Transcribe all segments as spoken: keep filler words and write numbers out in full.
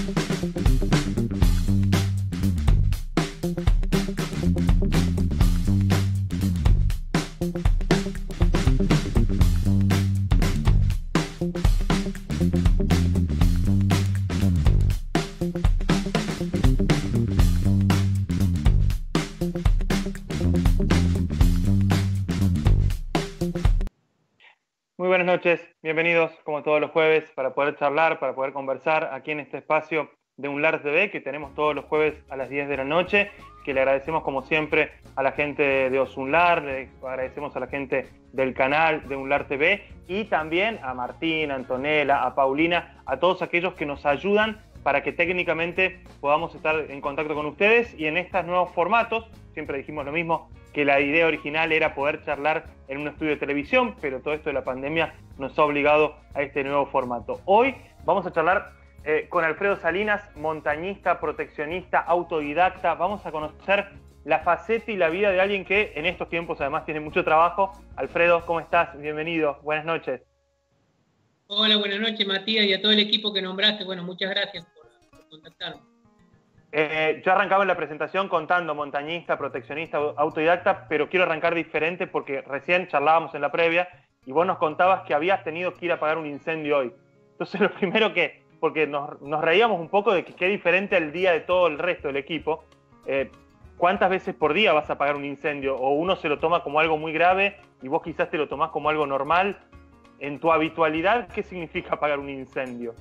Muy buenas noches, bienvenidos como todos los jueves para poder charlar, para poder conversar aquí en este espacio de Unlar T V que tenemos todos los jueves a las diez de la noche, que le agradecemos como siempre a la gente de Osunlar, le agradecemos a la gente del canal de Unlar T V y también a Martín, a Antonella, a Paulina, a todos aquellos que nos ayudan para que técnicamente podamos estar en contacto con ustedes y en estos nuevos formatos. Siempre dijimos lo mismo, que la idea original era poder charlar en un estudio de televisión, pero todo esto de la pandemia nos ha obligado a este nuevo formato. Hoy vamos a charlar eh, con Alfredo Salinas, montañista, proteccionista, autodidacta. Vamos a conocer la faceta y la vida de alguien que en estos tiempos además tiene mucho trabajo. Alfredo, ¿cómo estás? Bienvenido, buenas noches. Hola, buenas noches, Matías, y a todo el equipo que nombraste. Bueno, muchas gracias por, por contactarme. Eh, yo arrancaba en la presentación contando montañista, proteccionista, autodidacta, pero quiero arrancar diferente porque recién charlábamos en la previa y vos nos contabas que habías tenido que ir a apagar un incendio hoy. Entonces lo primero que, porque nos, nos reíamos un poco de que qué diferente al día de todo el resto del equipo, eh, ¿cuántas veces por día vas a apagar un incendio? ¿O uno se lo toma como algo muy grave y vos quizás te lo tomás como algo normal? En tu habitualidad, ¿qué significa apagar un incendio?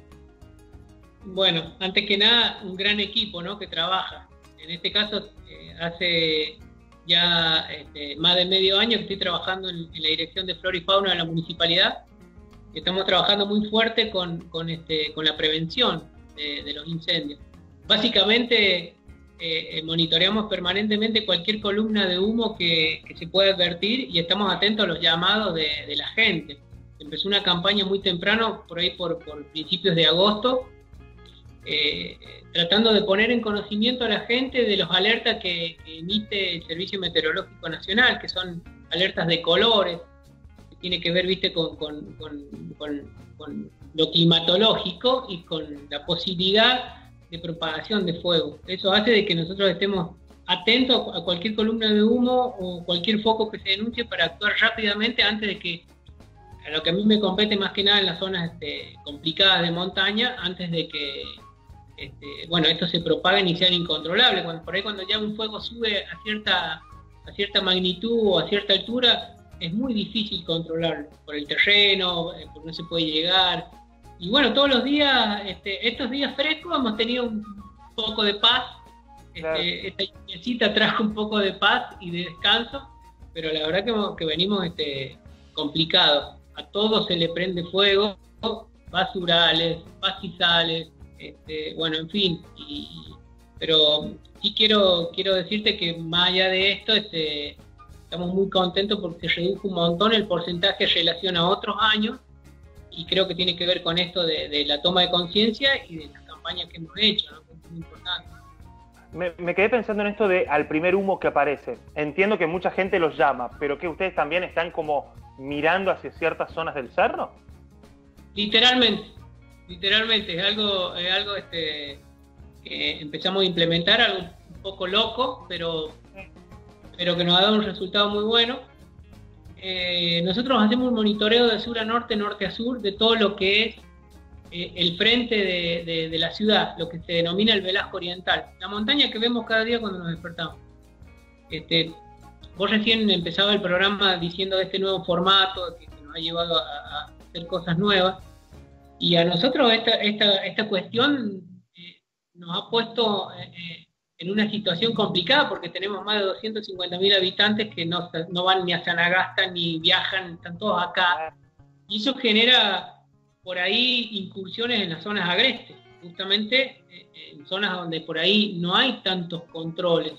Bueno, antes que nada, un gran equipo, ¿no?, que trabaja. En este caso, eh, hace ya este, más de medio año que estoy trabajando en, en la dirección de flora y fauna de la municipalidad. Estamos trabajando muy fuerte con, con, este, con la prevención de, de los incendios. Básicamente, eh, monitoreamos permanentemente cualquier columna de humo que, que se pueda advertir y estamos atentos a los llamados de, de la gente. Empezó una campaña muy temprano, por ahí por, por principios de agosto, Eh, tratando de poner en conocimiento a la gente de los alertas que, que emite el Servicio Meteorológico Nacional, que son alertas de colores, que tiene que ver, viste, con, con, con, con, con lo climatológico y con la posibilidad de propagación de fuego. Eso hace de que nosotros estemos atentos a cualquier columna de humo o cualquier foco que se denuncie para actuar rápidamente antes de que, a lo que a mí me compete más que nada en las zonas este, complicadas de montaña, antes de que Este, bueno, esto se propagan y sean incontrolables. Cuando, por ahí cuando ya un fuego sube a cierta, a cierta magnitud o a cierta altura, es muy difícil controlarlo, por el terreno, porque no se puede llegar. Y bueno, todos los días, este, estos días frescos hemos tenido un poco de paz. Claro. Este, esta lluviecita trajo un poco de paz y de descanso, pero la verdad que, que venimos este, complicados. A todos se le prende fuego, basurales, pastizales, Este, bueno, en fin, y, pero sí quiero, quiero decirte que más allá de esto, este, estamos muy contentos porque se redujo un montón el porcentaje en relación a otros años y creo que tiene que ver con esto de, de la toma de conciencia y de las campañas que hemos hecho, ¿no? Que es muy importante. Me, me quedé pensando en esto de al primer humo que aparece. Entiendo que mucha gente los llama, pero que ustedes también están como mirando hacia ciertas zonas del cerro. Literalmente. Literalmente, es algo, es algo este, que empezamos a implementar, algo un poco loco, pero, pero que nos ha dado un resultado muy bueno. Eh, nosotros hacemos un monitoreo de sur a norte, norte a sur, de todo lo que es eh, el frente de, de, de la ciudad, lo que se denomina el Velasco Oriental, la montaña que vemos cada día cuando nos despertamos. Este, vos recién empezaba el programa diciendo de este nuevo formato que nos ha llevado a, a hacer cosas nuevas. Y a nosotros esta, esta, esta cuestión eh, nos ha puesto eh, en una situación complicada porque tenemos más de doscientos cincuenta mil habitantes que no, no van ni a Sanagasta ni viajan, están todos acá. Y eso genera por ahí incursiones en las zonas agrestes, justamente eh, en zonas donde por ahí no hay tantos controles.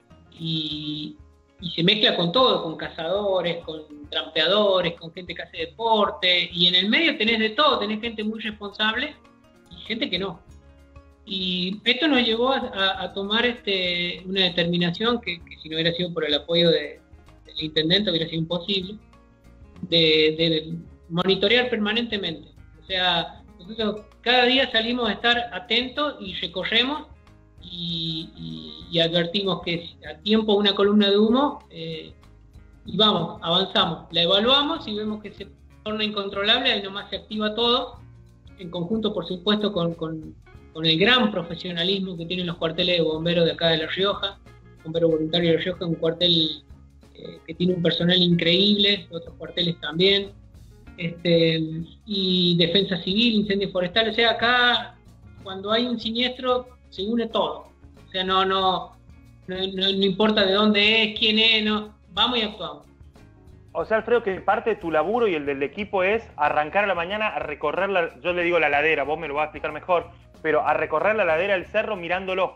Y, y se mezcla con todo, con cazadores, con trampeadores, con gente que hace deporte, y en el medio tenés de todo, tenés gente muy responsable y gente que no. Y esto nos llevó a, a, a tomar este, una determinación que, que si no hubiera sido por el apoyo de, del intendente hubiera sido imposible, de, de monitorear permanentemente. O sea, Nosotros cada día salimos a estar atentos y recorremos y, y, y advertimos que a tiempo una columna de humo eh, y vamos, avanzamos, la evaluamos y vemos que se torna incontrolable, ahí nomás se activa todo, en conjunto por supuesto con, con, con el gran profesionalismo que tienen los cuarteles de bomberos de acá de La Rioja. Bombero Voluntario de La Rioja, un cuartel eh, que tiene un personal increíble, otros cuarteles también, este, y defensa civil, incendios forestales. O sea, acá cuando hay un siniestro se une todo, o sea, no, no, no, no, no importa de dónde es, quién es, no, vamos y actuamos. O sea, Alfredo, que parte de tu laburo y el del equipo es arrancar a la mañana a recorrer, la, yo le digo la ladera, vos me lo vas a explicar mejor, pero a recorrer la ladera del cerro mirándolo.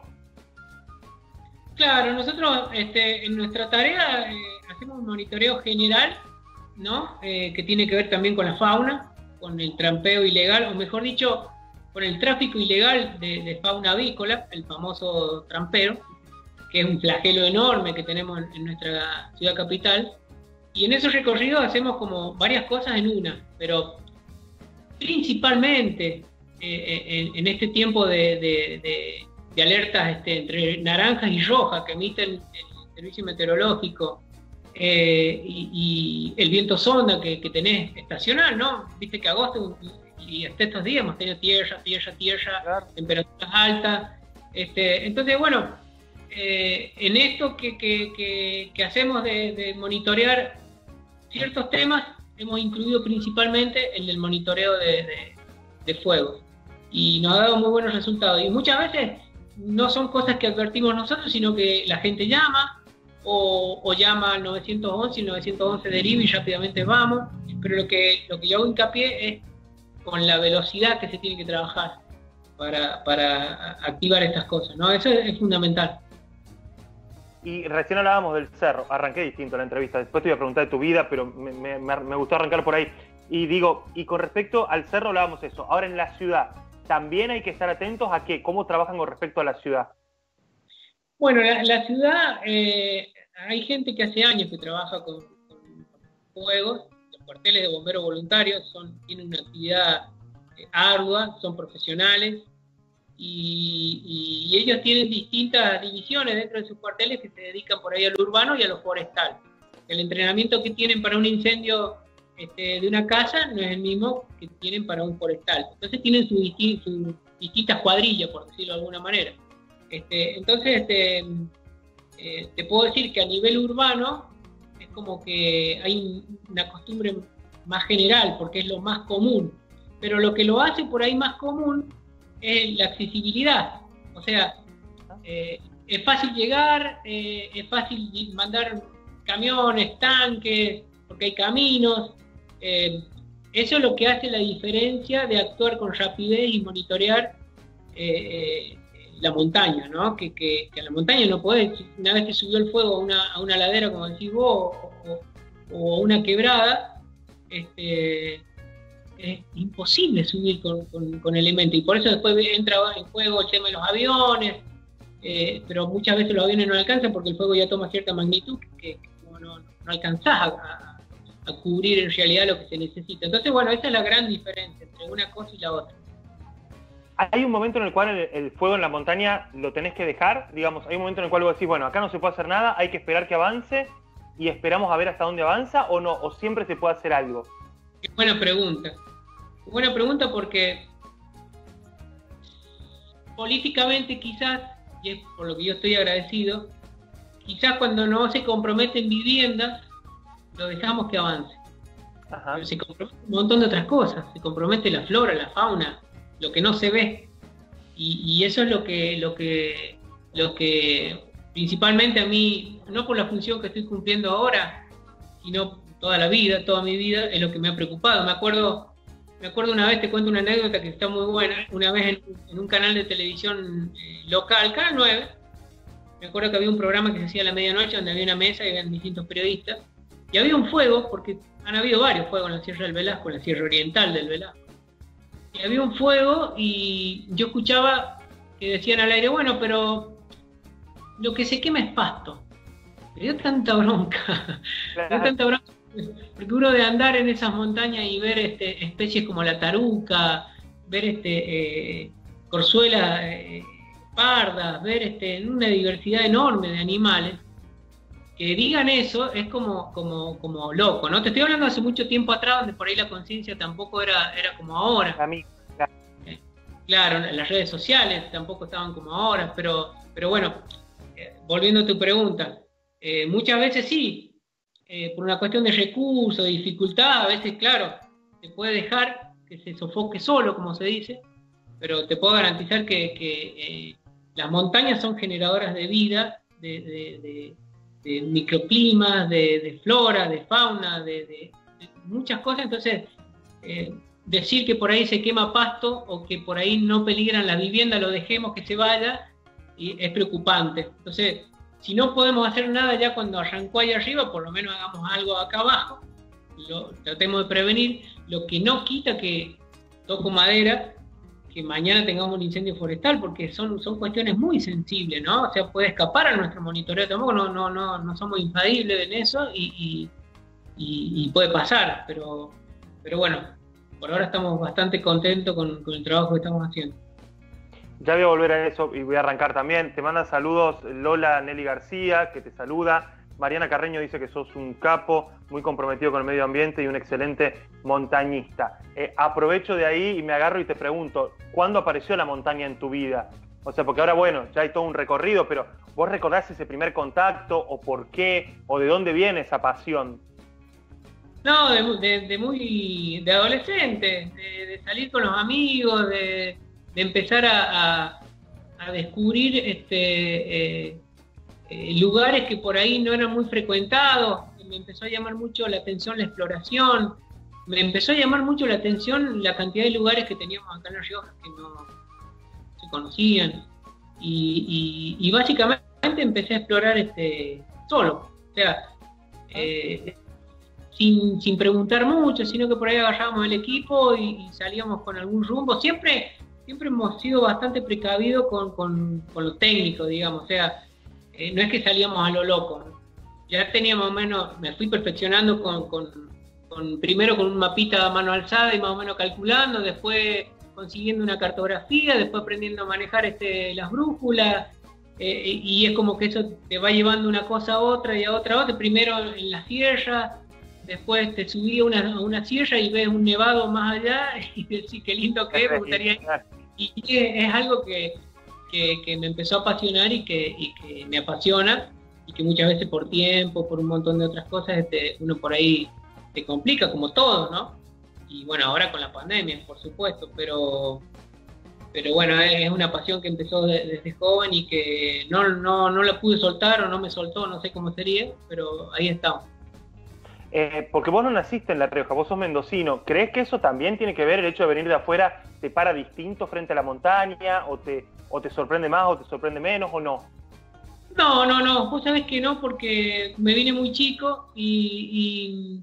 Claro, nosotros este, en nuestra tarea eh, hacemos un monitoreo general, ¿no? Eh, que tiene que ver también con la fauna, con el trampeo ilegal, o mejor dicho, con el tráfico ilegal de, de fauna avícola, el famoso trampero, que es un flagelo enorme que tenemos en, en nuestra ciudad capital. Y en esos recorridos hacemos como varias cosas en una, pero principalmente eh, en, en este tiempo de, de, de de alertas este, entre naranjas y rojas que emiten el servicio meteorológico eh, y, y el viento sonda que, que tenés estacional, ¿no? Viste que agosto y hasta estos días hemos tenido tierra, tierra, tierra, claro. Temperaturas altas. Este, entonces, bueno, eh, en esto que, que, que, que hacemos de, de monitorear ciertos temas, hemos incluido principalmente el del monitoreo de, de, de fuego. Y nos ha dado muy buenos resultados. Y muchas veces no son cosas que advertimos nosotros, sino que la gente llama o, o llama al nueve once y el nueve once deriva y rápidamente vamos, pero lo que, lo que yo hago hincapié es con la velocidad que se tiene que trabajar para, para activar estas cosas, ¿no? Eso es, es fundamental. Y recién hablábamos del cerro, arranqué distinto la entrevista, después te voy a preguntar de tu vida, pero me, me, me gustó arrancar por ahí. Y digo, y con respecto al cerro hablábamos eso, ahora en la ciudad, también hay que estar atentos a qué, cómo trabajan con respecto a la ciudad. Bueno, la, la ciudad, eh, hay gente que hace años que trabaja con, con fuegos, los cuarteles de bomberos voluntarios son, tienen una actividad eh, ardua, son profesionales, y, y ellos tienen distintas divisiones dentro de sus cuarteles que se dedican por ahí a lo urbano y a lo forestal. El entrenamiento que tienen para un incendio Este, de una casa no es el mismo que tienen para un forestal. Entonces tienen sus su distintas cuadrillas, por decirlo de alguna manera. Este, entonces, este, eh, te puedo decir que a nivel urbano es como que hay una costumbre más general, porque es lo más común. Pero lo que lo hace por ahí más común es la accesibilidad. O sea, eh, es fácil llegar, eh, es fácil mandar camiones, tanques, porque hay caminos. Eh, eso es lo que hace la diferencia de actuar con rapidez y monitorear eh, eh, la montaña, ¿no? Que, que, que a la montaña no podés, una vez que subió el fuego a una, a una ladera, como decís vos, o, o a una quebrada, este, es imposible subir con, con, con elementos, y por eso después entra en juego el tema de los aviones, eh, pero muchas veces los aviones no alcanzan porque el fuego ya toma cierta magnitud que, que no, no, no alcanzás a, a cubrir en realidad lo que se necesita. Entonces, bueno, esa es la gran diferencia entre una cosa y la otra. ¿Hay un momento en el cual el, el fuego en la montaña lo tenés que dejar? Digamos, hay un momento en el cual vos decís, bueno, acá no se puede hacer nada, hay que esperar que avance y esperamos a ver hasta dónde avanza, o no, o siempre se puede hacer algo. Qué buena pregunta. Buena pregunta porque políticamente quizás, y es por lo que yo estoy agradecido, quizás cuando no se comprometen viviendas, lo dejamos que avance. Ajá. Pero se compromete un montón de otras cosas, se compromete la flora, la fauna, lo que no se ve, y, y eso es lo que, lo que, lo que principalmente a mí, no por la función que estoy cumpliendo ahora, sino toda la vida, toda mi vida, es lo que me ha preocupado. Me acuerdo, me acuerdo una vez, te cuento una anécdota que está muy buena, una vez en, en un canal de televisión eh, local, Canal nueve, me acuerdo que había un programa que se hacía a la medianoche donde había una mesa y habían distintos periodistas, y había un fuego, porque han habido varios fuegos en la Sierra del Velasco, en la Sierra Oriental del Velasco. Y había un fuego y yo escuchaba que decían al aire, bueno, pero lo que se quema es pasto. Me dio tanta bronca, me dio tanta bronca, porque uno de andar en esas montañas y ver este, especies como la taruca, ver este, eh, corzuelas eh, pardas, ver este, una diversidad enorme de animales, que digan eso es como, como, como loco, ¿no? Te estoy hablando hace mucho tiempo atrás, donde por ahí la conciencia tampoco era, era como ahora. A mí, claro. Eh, claro, las redes sociales tampoco estaban como ahora, pero, pero bueno, eh, volviendo a tu pregunta, eh, muchas veces sí, eh, por una cuestión de recursos, de dificultad, a veces, claro, te puede dejar que se sofoque solo, como se dice, pero te puedo garantizar que, que eh, las montañas son generadoras de vida, de, de, de, de microclimas, de, de flora, de fauna, de, de, de muchas cosas. Entonces, eh, decir que por ahí se quema pasto o que por ahí no peligran las viviendas, lo dejemos que se vaya, y es preocupante. Entonces, si no podemos hacer nada ya cuando arrancó ahí arriba, por lo menos hagamos algo acá abajo, lo, tratemos de prevenir, lo que no quita que, toco madera, que mañana tengamos un incendio forestal, porque son, son cuestiones muy sensibles, ¿no? O sea, puede escapar a nuestro monitoreo, tampoco no, no, no, no somos infalibles en eso y, y, y, y puede pasar, pero, pero bueno, por ahora estamos bastante contentos con, con el trabajo que estamos haciendo. Ya voy a volver a eso y voy a arrancar también. Te manda saludos Lola Nelly García, que te saluda. Mariana Carreño dice que sos un capo, muy comprometido con el medio ambiente y un excelente montañista. Eh, aprovecho de ahí y me agarro y te pregunto, ¿cuándo apareció la montaña en tu vida? O sea, porque ahora, bueno, ya hay todo un recorrido, pero ¿vos recordás ese primer contacto o por qué o de dónde viene esa pasión? No, de, de, de muy de adolescente, de, de salir con los amigos, de, de empezar a, a, a descubrir este... Eh, Eh, lugares que por ahí no eran muy frecuentados. Me empezó a llamar mucho la atención la exploración, me empezó a llamar mucho la atención la cantidad de lugares que teníamos acá en La Rioja que no se conocían, y, y, y básicamente empecé a explorar este, solo, o sea, eh, sin, sin preguntar mucho, sino que por ahí agarrábamos el equipo y, y salíamos con algún rumbo. Siempre, siempre hemos sido bastante precavidos con, con, con lo técnico, digamos, o sea, Eh, no es que salíamos a lo loco, ¿no? Ya tenía más o menos, me fui perfeccionando con, con, con, primero con un mapita a mano alzada y más o menos calculando, después consiguiendo una cartografía, después aprendiendo a manejar este, las brújulas, eh, y es como que eso te va llevando una cosa a otra y a otra a otra, primero en la sierra, después te subí a una, a una sierra y ves un nevado más allá y decís qué lindo que es, me gustaría ir. Y es, es algo que Que, que me empezó a apasionar y que, y que me apasiona, y que muchas veces por tiempo, por un montón de otras cosas, este, uno por ahí se complica, como todo, ¿no? Y bueno, ahora con la pandemia, por supuesto, pero, pero bueno, es una pasión que empezó de, desde joven y que no, no, no la pude soltar o no me soltó, no sé cómo sería, pero ahí estamos. Eh, porque vos no naciste en La Rioja, vos sos mendocino. ¿Crees que eso también tiene que ver, el hecho de venir de afuera, te para distinto frente a la montaña, o te, o te sorprende más o te sorprende menos, o no? No, no, no, vos sabés que no, porque me vine muy chico y, y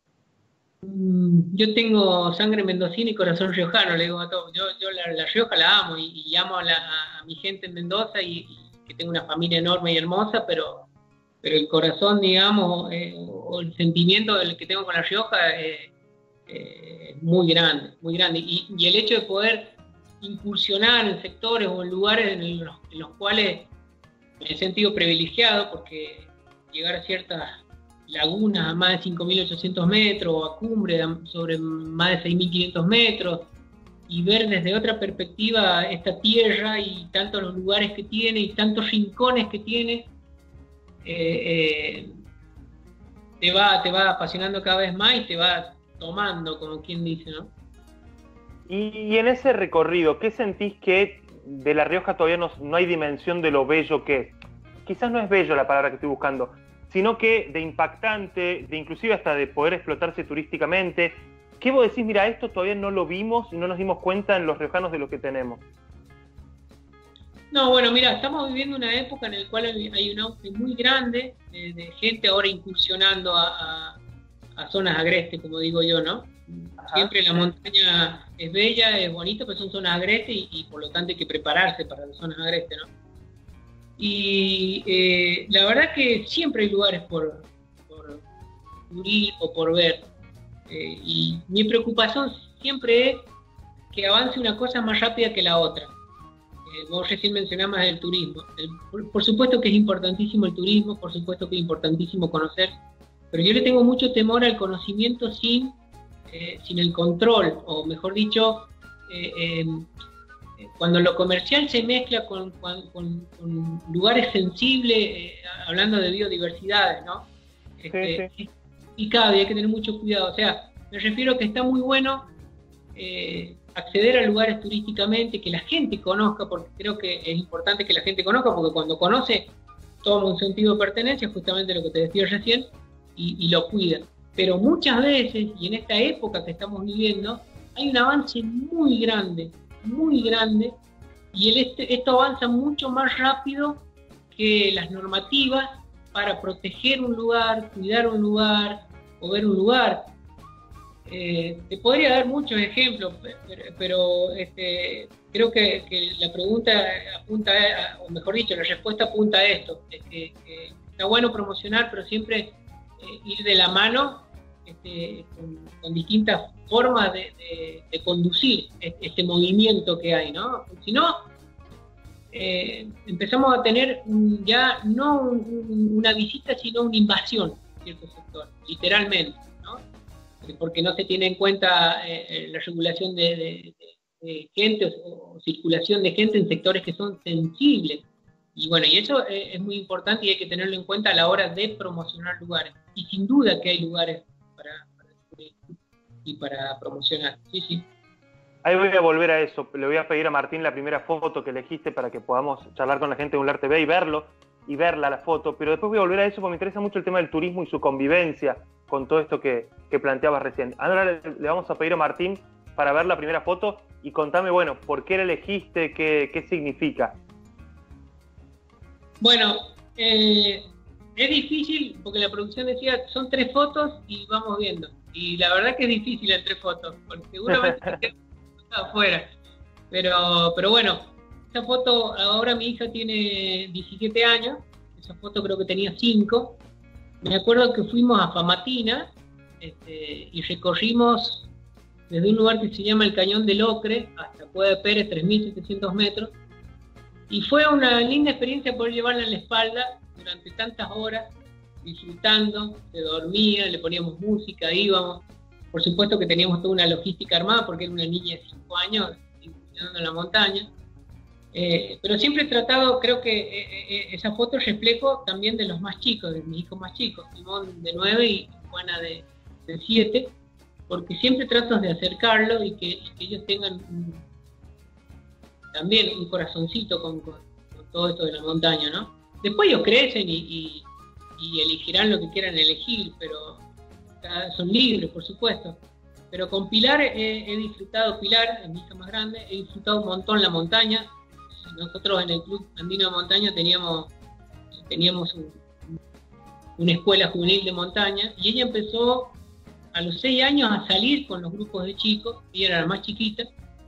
mm, yo tengo sangre mendocina y corazón riojano, le digo a todos. Yo, yo la, la Rioja la amo y, y amo a, la, a mi gente en Mendoza, y, y que tengo una familia enorme y hermosa, pero... pero el corazón, digamos, eh, o el sentimiento del que tengo con La Rioja es eh, eh, muy grande, muy grande. Y, y el hecho de poder incursionar en sectores o en lugares en los, en los cuales me he sentido privilegiado, porque llegar a ciertas lagunas a más de cinco mil ochocientos metros, o a cumbre sobre más de seis mil quinientos metros, y ver desde otra perspectiva esta tierra y tantos los lugares que tiene y tantos rincones que tiene, Eh, eh, te va, te va apasionando cada vez más y te va tomando, como quien dice, ¿no? Y, y en ese recorrido, ¿qué sentís que de La Rioja todavía no, no hay dimensión de lo bello que es? Quizás no es bello la palabra que estoy buscando, sino que de impactante, de inclusive hasta de poder explotarse turísticamente. ¿Qué vos decís? Mira, esto todavía no lo vimos y no nos dimos cuenta en los riojanos de lo que tenemos. No, bueno, mira, estamos viviendo una época en la cual hay un auge muy grande de, de gente ahora incursionando a, a, a zonas agrestes, como digo yo, ¿no? Ajá. Siempre la montaña es bella, es bonita, pero son zonas agrestes y, y por lo tanto hay que prepararse para las zonas agrestes, ¿no? Y eh, la verdad que siempre hay lugares por, por ir o por ver. Eh, y mi preocupación siempre es que avance una cosa más rápida que la otra. Eh, vos recién mencionabas el turismo. El, por, por supuesto que es importantísimo el turismo, por supuesto que es importantísimo conocer, pero yo le tengo mucho temor al conocimiento sin, eh, sin el control, o mejor dicho, eh, eh, cuando lo comercial se mezcla con, con, con, con lugares sensibles, eh, hablando de biodiversidades, ¿no? Este, sí, sí. Y cabe, hay que tener mucho cuidado. O sea, me refiero a que está muy bueno eh, acceder a lugares turísticamente, que la gente conozca, porque creo que es importante que la gente conozca, porque cuando conoce toma un sentido de pertenencia, justamente lo que te decía recién, y, y lo cuida. Pero muchas veces, y en esta época que estamos viviendo, hay un avance muy grande, muy grande, y el este, esto avanza mucho más rápido que las normativas para proteger un lugar, cuidar un lugar o ver un lugar. Eh, te podría dar muchos ejemplos, pero, pero este, creo que, que la pregunta apunta, a, o mejor dicho, la respuesta apunta a esto, es que, que está bueno promocionar, pero siempre eh, ir de la mano este, con, con distintas formas de, de, de conducir este movimiento que hay, ¿no? Si no, eh, empezamos a tener ya no un, una visita, sino una invasión en cierto sector, literalmente, ¿no? Porque no se tiene en cuenta eh, la regulación de, de, de gente o, o circulación de gente en sectores que son sensibles. Y bueno, y eso es, es muy importante y hay que tenerlo en cuenta a la hora de promocionar lugares. Y sin duda que hay lugares para, para descubrir y para promocionar. Sí, sí. Ahí voy a volver a eso. Le voy a pedir a Martín la primera foto que elegiste para que podamos charlar con la gente de Unlar T V y verlo, y verla la foto. Pero después voy a volver a eso porque me interesa mucho el tema del turismo y su convivencia con todo esto que, que planteabas recién. Ahora le, le vamos a pedir a Martín para ver la primera foto y contame, bueno, ¿por qué la elegiste? ¿Qué, qué significa? Bueno, eh, es difícil porque la producción decía son tres fotos y vamos viendo. Y la verdad que es difícil en tres fotos, porque seguramente se queda afuera. Pero, pero bueno, esa foto, ahora mi hija tiene diecisiete años, esa foto creo que tenía cinco. Me acuerdo que fuimos a Famatina este, y recorrimos desde un lugar que se llama el Cañón del Ocre hasta Cueva de Pérez, tres mil setecientos metros. Y fue una linda experiencia poder llevarla en la espalda durante tantas horas, disfrutando, se dormía, le poníamos música, íbamos. Por supuesto que teníamos toda una logística armada porque era una niña de cinco años, incursionando en la montaña. Eh, pero siempre he tratado, creo que eh, eh, esa foto es reflejo también de los más chicos, de mis hijos más chicos, Simón de nueve y Juana de siete, porque siempre trato de acercarlo y que, y que ellos tengan un, también un corazoncito con, con, con todo esto de la montaña, ¿no? Después ellos crecen y, y, y elegirán lo que quieran elegir, pero son libres, por supuesto. Pero con Pilar he, he disfrutado, Pilar, es mi hija más grande, he disfrutado un montón la montaña. Nosotros en el Club Andino de Montaña teníamos, teníamos un, una escuela juvenil de montaña y ella empezó a los seis años a salir con los grupos de chicos, ella era la más chiquita,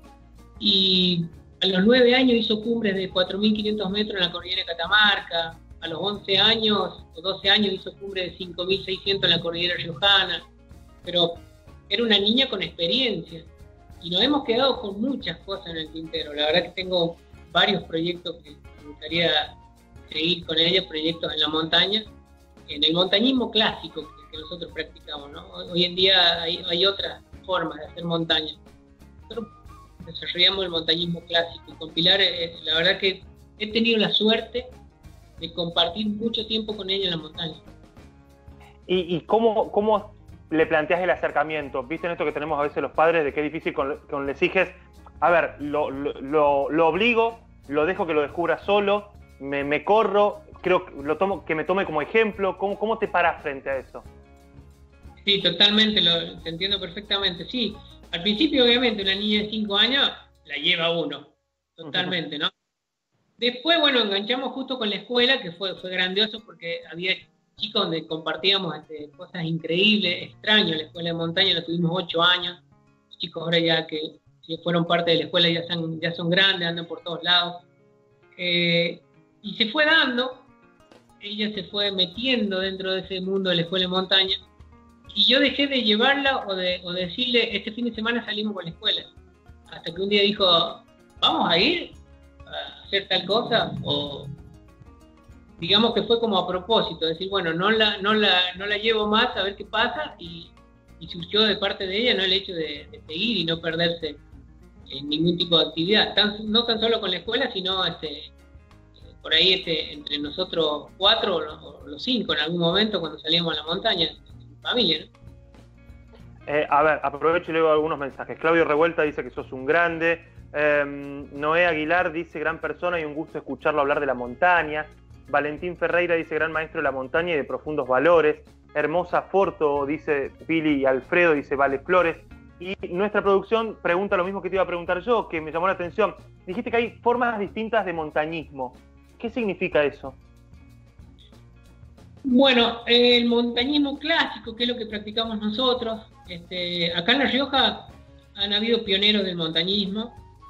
y a los nueve años hizo cumbres de cuatro mil quinientos metros en la cordillera de Catamarca, a los once años o doce años hizo cumbres de cinco mil seiscientos en la cordillera riojana, pero era una niña con experiencia, y nos hemos quedado con muchas cosas en el tintero. La verdad que tengo varios proyectos que me gustaría seguir con ella, proyectos en la montaña, en el montañismo clásico que, que nosotros practicamos, ¿no? Hoy en día hay, hay otras formas de hacer montaña. Nosotros desarrollamos el montañismo clásico, y con Pilar, eh, la verdad que he tenido la suerte de compartir mucho tiempo con ella en la montaña. ¿Y, y cómo, cómo le planteas el acercamiento? ¿Viste en esto que tenemos a veces los padres de que es difícil con, con les hijes? A ver, lo, lo, lo, lo obligo, lo dejo que lo descubra solo, me, me corro, creo que lo tomo, que me tome como ejemplo. ¿Cómo, cómo te paras frente a eso? Sí, totalmente, lo, te entiendo perfectamente. Sí, al principio obviamente una niña de cinco años la lleva uno, totalmente, ¿no? Después, bueno, enganchamos justo con la escuela, que fue, fue grandioso porque había chicos donde compartíamos este, cosas increíbles, extrañas. La escuela de montaña la tuvimos ocho años, los chicos ahora ya que si fueron parte de la escuela ya son, ya son grandes, andan por todos lados. Eh, y se fue dando, ella se fue metiendo dentro de ese mundo de la escuela de montaña, y yo dejé de llevarla o de o decirle, este fin de semana salimos con la escuela. hasta que un día dijo, vamos a ir a hacer tal cosa, o digamos que fue como a propósito, decir, bueno, no la, no la, no la llevo más a ver qué pasa, y, y surgió de parte de ella, ¿no?, el hecho de, de seguir y no perderse en ningún tipo de actividad, tan, no tan solo con la escuela, sino este, por ahí este, entre nosotros cuatro o los, o los cinco en algún momento cuando salíamos a la montaña, en familia, ¿no? Eh, a ver, aprovecho y leo algunos mensajes. Claudio Revuelta dice que sos un grande. Eh, Noé Aguilar dice, gran persona y un gusto escucharlo hablar de la montaña. Valentín Ferreira dice, gran maestro de la montaña y de profundos valores. Hermosa Forto, dice Pili y Alfredo, dice Vale Flores. Y nuestra producción pregunta lo mismo que te iba a preguntar yo, que me llamó la atención. Dijiste que hay formas distintas de montañismo. ¿Qué significa eso? Bueno, el montañismo clásico, que es lo que practicamos nosotros, este, acá en La Rioja han habido pioneros del montañismo,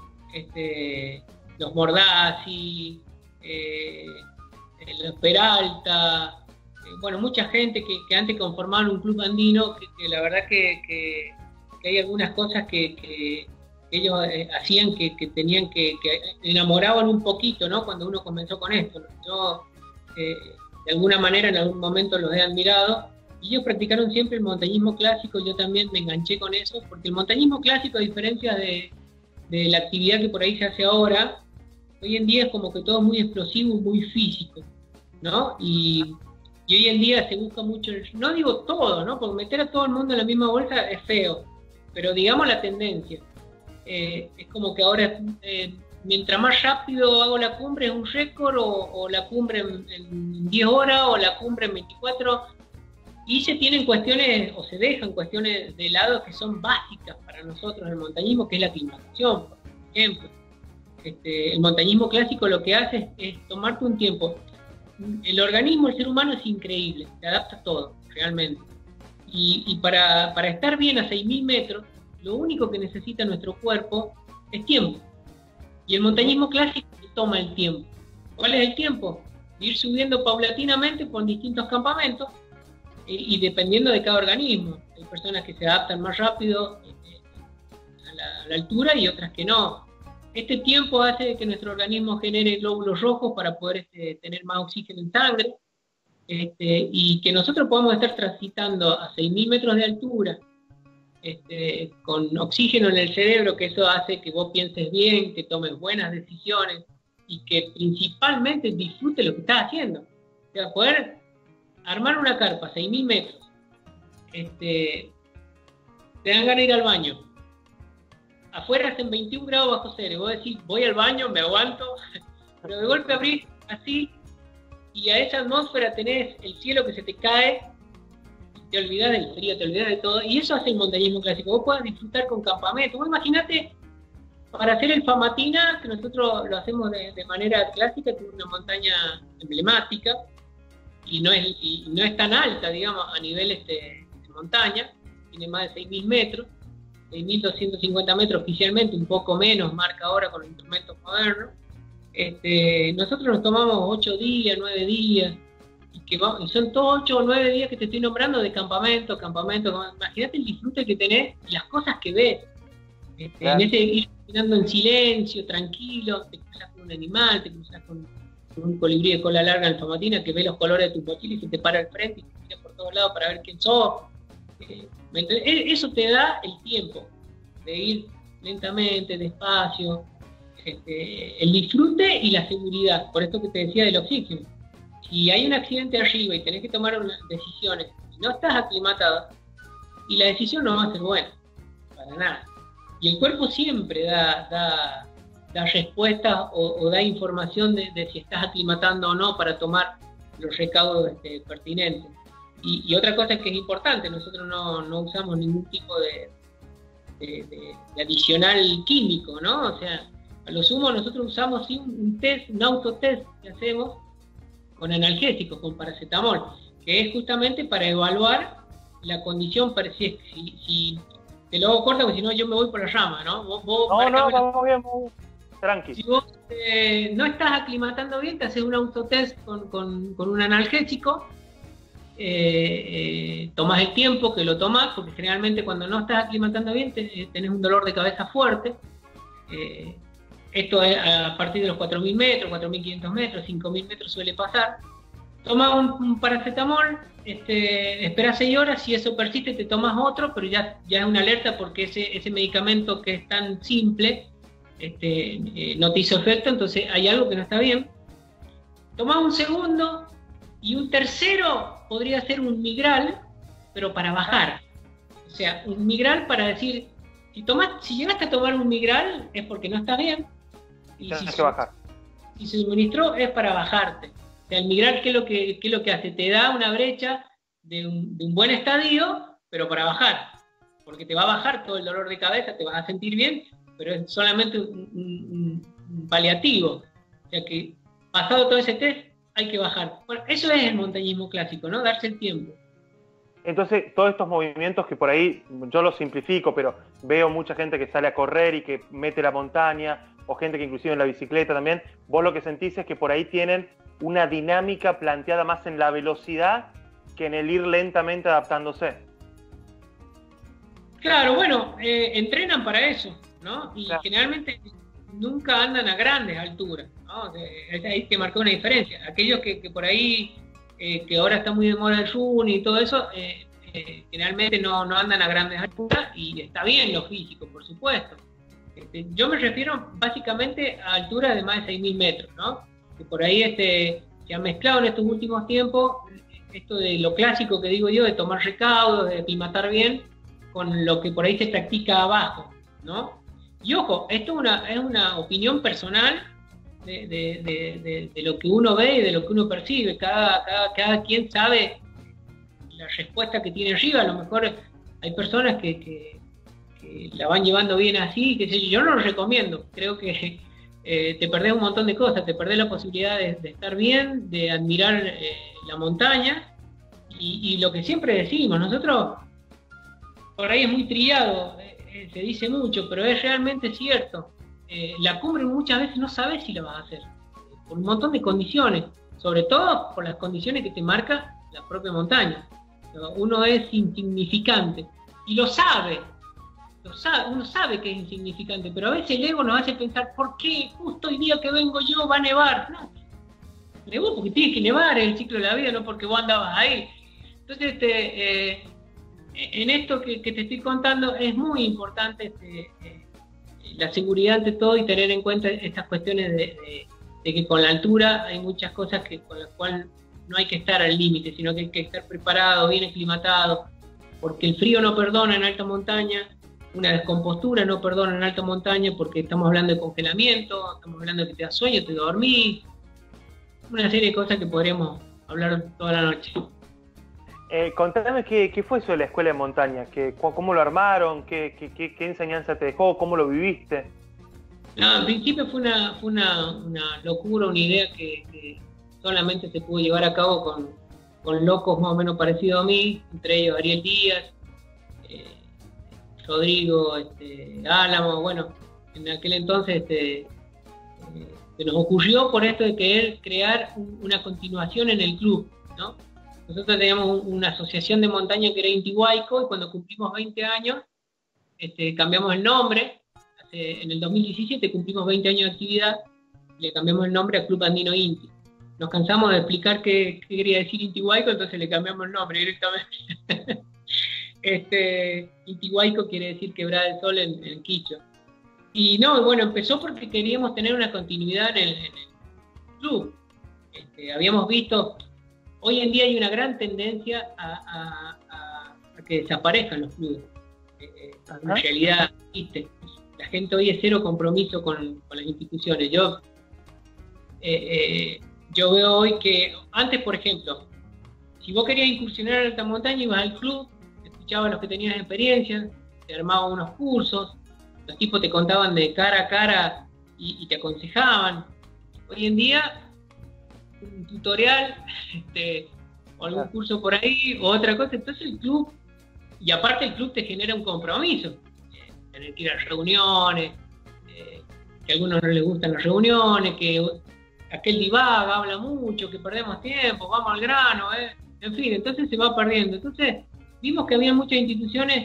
este, los Mordazzi, eh, los Peralta, eh, bueno, mucha gente que, que antes conformaban un club andino, que, que la verdad que, que, que hay algunas cosas que, que ellos eh, hacían que, que tenían que, que enamoraban un poquito, ¿no?, cuando uno comenzó con esto. Yo, eh, de alguna manera, en algún momento los he admirado, y ellos practicaron siempre el montañismo clásico. Yo también me enganché con eso, porque el montañismo clásico, a diferencia de, de la actividad que por ahí se hace ahora, hoy en día es como que todo es muy explosivo, muy físico, ¿no? Y, y hoy en día se busca mucho, no digo todo, ¿no?, porque meter a todo el mundo en la misma bolsa es feo, pero digamos la tendencia. Eh, es como que ahora, eh, mientras más rápido hago la cumbre es un récord, o, o la cumbre en, en diez horas, o la cumbre en veinticuatro, y se tienen cuestiones, o se dejan cuestiones de lado que son básicas para nosotros en el montañismo, que es la aclimatación, por ejemplo. Este, el montañismo clásico lo que hace es, es tomarte un tiempo. El organismo, el ser humano es increíble, se adapta a todo, realmente. Y, y para, para estar bien a seis mil metros, lo único que necesita nuestro cuerpo es tiempo. Y el montañismo clásico toma el tiempo. ¿Cuál es el tiempo? Ir subiendo paulatinamente por distintos campamentos, y, y dependiendo de cada organismo. Hay personas que se adaptan más rápido eh, a, la, a la altura, y otras que no. Este tiempo hace que nuestro organismo genere glóbulos rojos para poder este, tener más oxígeno en sangre, este, y que nosotros podamos estar transitando a seis mil metros de altura, Este, con oxígeno en el cerebro, que eso hace que vos pienses bien, que tomes buenas decisiones, y que principalmente disfrutes lo que estás haciendo. O sea, poder armar una carpa a seis mil metros, este, te dan ganas de ir al baño, afuera hacen veintiún grados bajo cero, y vos decís, voy al baño, me aguanto, pero de golpe abrís así, y a esa atmósfera tenés el cielo que se te cae, te olvidas del frío, te olvidas de todo, y eso hace el montañismo clásico. Vos podés disfrutar con campamento. Vos imaginate, para hacer el Famatina, que nosotros lo hacemos de, de manera clásica, que es una montaña emblemática, y no es, y no es tan alta, digamos, a nivel este, de montaña, tiene más de seis mil metros, seis mil doscientos cincuenta metros oficialmente, un poco menos, marca ahora con los instrumentos modernos. Este, nosotros nos tomamos ocho días, nueve días, Que va, y son todos ocho o nueve días que te estoy nombrando de campamento, campamento, imagínate el disfrute que tenés y las cosas que ves. Este, claro. En ese ir caminando en silencio, tranquilo, te cruzas con un animal, te cruzas con, con un colibrí de cola larga en Famatina que ve los colores de tu mochila y se te para al frente y te mira por todos lados para ver quién sos. Eh, eso te da el tiempo de ir lentamente, despacio, este, el disfrute y la seguridad, por esto que te decía del oxígeno. Si hay un accidente arriba y tenés que tomar unas decisiones, y no estás aclimatado, y la decisión no va a ser buena, para nada. Y el cuerpo siempre da, da, da respuestas o, o da información de, de si estás aclimatando o no para tomar los recaudos este, pertinentes. Y, y otra cosa que es importante, nosotros no, no usamos ningún tipo de, de, de, de adicional químico, ¿no? O sea, a lo sumo nosotros usamos sí, un, un test, un autotest que hacemos, con analgésicos, con paracetamol, que es justamente para evaluar la condición, para si, si, si te lo hago corta, porque si no yo me voy por la rama, ¿no? Vos, vos no, no, vamos bien, vamos tranqui. Si vos eh, no estás aclimatando bien, te haces un autotest con, con, con un analgésico, eh, eh, tomás el tiempo que lo tomás, porque generalmente cuando no estás aclimatando bien te, tenés un dolor de cabeza fuerte, Eh, esto es a partir de los cuatro mil metros, cuatro mil quinientos metros, cinco mil metros suele pasar. Tomás un, un paracetamol, este, esperas seis horas, si eso persiste te tomas otro, pero ya, ya es una alerta porque ese, ese medicamento que es tan simple este, eh, no te hizo efecto, entonces hay algo que no está bien. Tomás un segundo y un tercero podría ser un migral, pero para bajar. O sea, un migral para decir, si, tomás, si llegaste a tomar un migral es porque no está bien. Y Tienes si, que bajar. Si se suministró es para bajarte. O sea, el migral, ¿qué es lo que, qué es lo que hace? Te da una brecha de un, de un buen estadio, pero para bajar. Porque te va a bajar todo el dolor de cabeza, te vas a sentir bien, pero es solamente un, un, un paliativo. O sea que, pasado todo ese test, hay que bajar. Bueno, eso es el montañismo clásico, ¿no? Darse el tiempo. Entonces, todos estos movimientos que por ahí, yo los simplifico, pero veo mucha gente que sale a correr y que mete la montaña, o gente que inclusive en la bicicleta también, vos lo que sentís es que por ahí tienen una dinámica planteada más en la velocidad que en el ir lentamente adaptándose. Claro, bueno, eh, entrenan para eso, ¿no? Y claro, generalmente nunca andan a grandes alturas, ¿no? Eh, hay que marcar una diferencia. Aquellos que, que por ahí, eh, que ahora está muy de moda el running y todo eso, eh, eh, generalmente no, no andan a grandes alturas y está bien lo físico, por supuesto. Este, yo me refiero básicamente a alturas de más de seis mil metros, ¿no? Que por ahí este, se ha mezclado en estos últimos tiempos esto de lo clásico que digo yo, de tomar recaudos, de aclimatar bien, con lo que por ahí se practica abajo, ¿no? Y ojo, esto es una, es una opinión personal de, de, de, de, de lo que uno ve y de lo que uno percibe. Cada, cada, cada quien sabe la respuesta que tiene arriba. A lo mejor hay personas que, que, que la van llevando bien así, que sé yo, yo no lo recomiendo. Creo que eh, te perdés un montón de cosas, te perdés la posibilidad de, de estar bien, de admirar eh, la montaña, y, y lo que siempre decimos, nosotros, por ahí es muy trillado, eh, se dice mucho, pero es realmente cierto. Eh, la cumbre muchas veces no sabes si la vas a hacer, por un montón de condiciones, sobre todo por las condiciones que te marca la propia montaña. Uno es insignificante, y lo sabe, lo sabe, uno sabe que es insignificante, pero a veces el ego nos hace pensar, ¿por qué justo el día que vengo yo va a nevar? No, nevó porque tiene que nevar, es el ciclo de la vida, no porque vos andabas ahí. Entonces, este, eh, en esto que, que te estoy contando es muy importante este, eh, la seguridad ante todo, y tener en cuenta estas cuestiones de, de, de que con la altura hay muchas cosas que, con las cuales no hay que estar al límite, sino que hay que estar preparado, bien aclimatado, porque el frío no perdona en alta montaña, una descompostura no perdona en alta montaña, porque estamos hablando de congelamiento, estamos hablando de que te da sueño, te dormís, una serie de cosas que podríamos hablar toda la noche. Eh, contame qué, qué fue eso de la escuela de montaña, ¿Qué, ¿cómo lo armaron? ¿Qué, qué, qué, qué enseñanza te dejó? ¿Cómo lo viviste? No, en principio fue una, fue una, una locura, una idea que, que solamente se pudo llevar a cabo con, con locos más o menos parecidos a mí, entre ellos Ariel Díaz, eh, Rodrigo este, Álamo. Bueno, en aquel entonces este, eh, se nos ocurrió por esto de querer crear un, una continuación en el club, ¿no? Nosotros teníamos un, una asociación de montaña que era Intihuayco, y cuando cumplimos veinte años este, cambiamos el nombre. Hace, en el dos mil diecisiete cumplimos veinte años de actividad, le cambiamos el nombre a Club Andino Inti. Nos cansamos de explicar qué, qué quería decir Intihuayco, entonces le cambiamos el nombre directamente. este, Intihuayco quiere decir quebrada del sol en, en quichua. Y no, bueno, empezó porque queríamos tener una continuidad en el, en el club. Este, habíamos visto, hoy en día hay una gran tendencia a, a, a, a que desaparezcan los clubes. Eh, en realidad, ¿viste? La gente hoy es cero compromiso con, con las instituciones. Yo, eh, eh, yo veo hoy que, antes por ejemplo, si vos querías incursionar en alta montaña, ibas al club, escuchabas a los que tenían experiencia, te armaban unos cursos, los tipos te contaban de cara a cara y, y te aconsejaban. Hoy en día, un tutorial, este, o algún curso por ahí, o otra cosa, entonces el club, y aparte el club te genera un compromiso, eh, tener que ir a reuniones, eh, que a algunos no les gustan las reuniones, que aquel divaga, habla mucho, que perdemos tiempo, vamos al grano, eh. En fin, entonces se va perdiendo. Entonces vimos que había muchas instituciones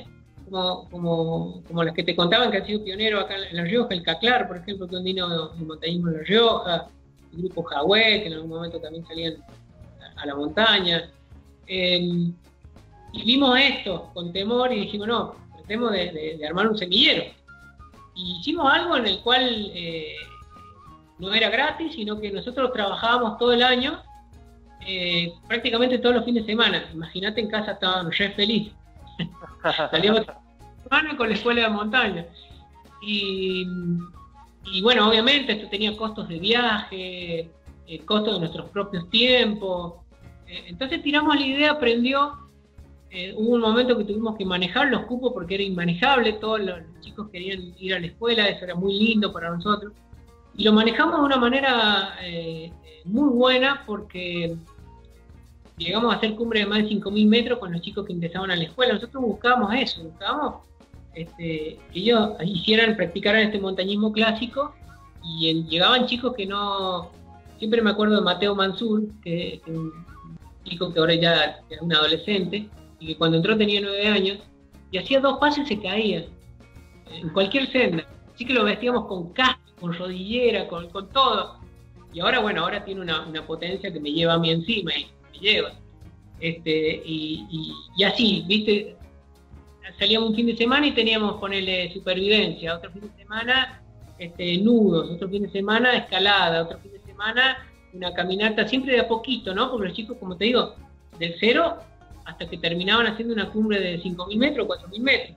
como, como, como las que te contaban que han sido pioneros acá en La Rioja, el Caclar, por ejemplo, que un vino de montañismo en La Rioja, el grupo Jahué, que en algún momento también salían a, a la montaña. Eh, y vimos esto con temor y dijimos, no, tratemos de, de, de armar un semillero. Y hicimos algo en el cual eh, no era gratis, sino que nosotros trabajábamos todo el año, eh, prácticamente todos los fines de semana. Imagínate, en casa estaban re felices. Salíamos toda la semana con la escuela de montaña. Y, y bueno, obviamente esto tenía costos de viaje, eh, costos de nuestros propios tiempos. Eh, entonces tiramos la idea, aprendió. Eh, hubo un momento que tuvimos que manejar los cupos porque era inmanejable, todos los chicos querían ir a la escuela, eso era muy lindo para nosotros. Y lo manejamos de una manera eh, muy buena porque llegamos a hacer cumbres de más de cinco mil metros con los chicos que empezaban a la escuela. Nosotros buscábamos eso, buscábamos este, que ellos hicieran, practicaran este montañismo clásico y en, llegaban chicos que no... Siempre me acuerdo de Mateo Mansur, que es un chico que ahora ya es un adolescente, y que cuando entró tenía nueve años, y hacía dos pasos y se caía, en cualquier senda. Así que lo vestíamos con casco, con rodillera, con, con todo. Y ahora, bueno, ahora tiene una, una potencia que me lleva a mí encima, y me lleva. Este, y, y, y así, ¿viste? Salíamos un fin de semana y teníamos, ponerle supervivencia, otro fin de semana, este, nudos, otro fin de semana, escalada, otro fin de semana, una caminata, siempre de a poquito, ¿no? Porque los chicos, como te digo, del cero hasta que terminaban haciendo una cumbre de cinco mil metros, cuatro mil metros.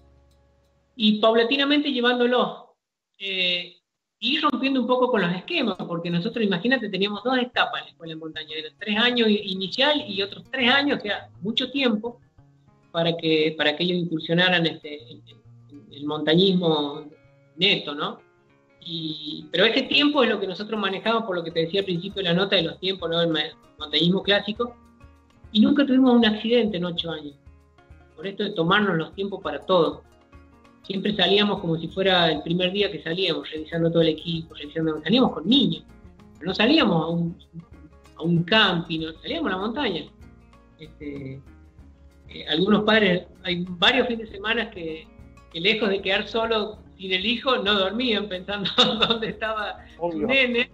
Y paulatinamente llevándolos. Eh, y rompiendo un poco con los esquemas, porque nosotros, imagínate, teníamos dos etapas en la escuela de montaña, eran tres años inicial y otros tres años, o sea, mucho tiempo para que, para que ellos incursionaran este, en, en el montañismo neto, ¿no? Y, pero ese tiempo es lo que nosotros manejamos, por lo que te decía al principio de la nota de los tiempos, ¿no? El montañismo clásico. Y nunca tuvimos un accidente en ocho años. Por esto de tomarnos los tiempos para todo. Siempre salíamos como si fuera el primer día que salíamos, revisando todo el equipo, revisando, salíamos con niños. No salíamos a un, a un camping, no, salíamos a la montaña. Este, eh, algunos padres, hay varios fines de semana que, que lejos de quedar solo sin el hijo, no dormían pensando dónde estaba su nene.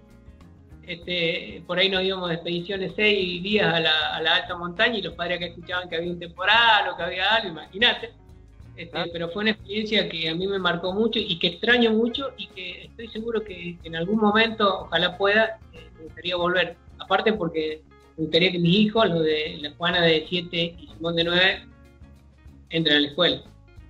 Este, por ahí nos íbamos de expediciones seis días a la, a la alta montaña y los padres que escuchaban que había un temporal o que había algo, imagínate. Este, ah. Pero fue una experiencia que a mí me marcó mucho y que extraño mucho y que estoy seguro que, que en algún momento, ojalá pueda, eh, me gustaría volver. Aparte porque me gustaría que mis hijos, los de la Juana de siete y Simón de nueve, entren a la escuela.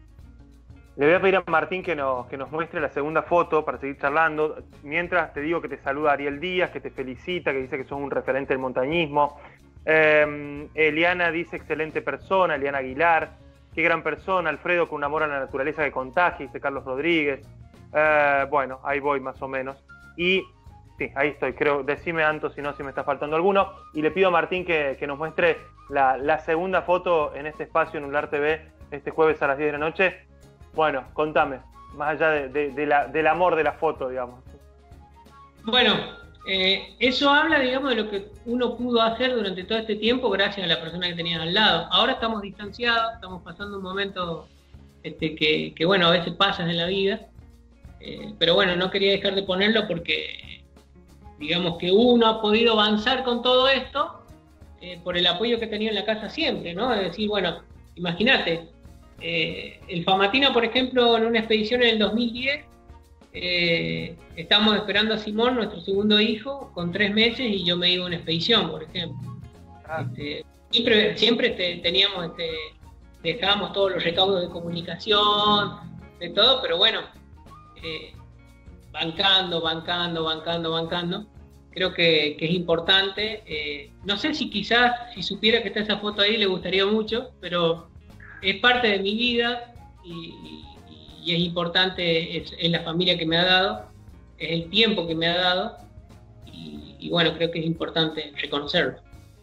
Le voy a pedir a Martín que nos, que nos muestre la segunda foto para seguir charlando. Mientras te digo que te saluda Ariel Díaz, que te felicita, que dice que sos un referente del montañismo. Eh, Eliana dice excelente persona, Eliana Aguilar. Qué gran persona, Alfredo, con un amor a la naturaleza que contagia, dice Carlos Rodríguez. Eh, bueno, ahí voy más o menos. Y sí, ahí estoy, creo, decime Anto si no, si me está faltando alguno. Y le pido a Martín que, que nos muestre la, la segunda foto en este espacio en Unlar T V este jueves a las diez de la noche. Bueno, contame, más allá de, de, de la, del amor de la foto, digamos. Bueno, eh, eso habla, digamos, de lo que uno pudo hacer durante todo este tiempo gracias a la persona que tenías al lado. Ahora estamos distanciados, estamos pasando un momento este, que, que, bueno, a veces pasas en la vida, eh, pero bueno, no quería dejar de ponerlo porque, digamos, que uno ha podido avanzar con todo esto eh, por el apoyo que tenía en la casa siempre, ¿no? Es decir, bueno, imagínate, Eh, el Famatina, por ejemplo, en una expedición en el dos mil diez, eh, estábamos esperando a Simón, nuestro segundo hijo, con tres meses y yo me iba a una expedición, por ejemplo. Ah. Este, siempre siempre te, teníamos, este, dejábamos todos los recaudos de comunicación, de todo, pero bueno, eh, bancando, bancando, bancando, bancando. Creo que, que es importante. Eh, no sé si quizás, si supiera que está esa foto ahí, le gustaría mucho, pero es parte de mi vida y, y, y es importante, es, es la familia que me ha dado, es el tiempo que me ha dado y, y bueno, creo que es importante reconocerlo.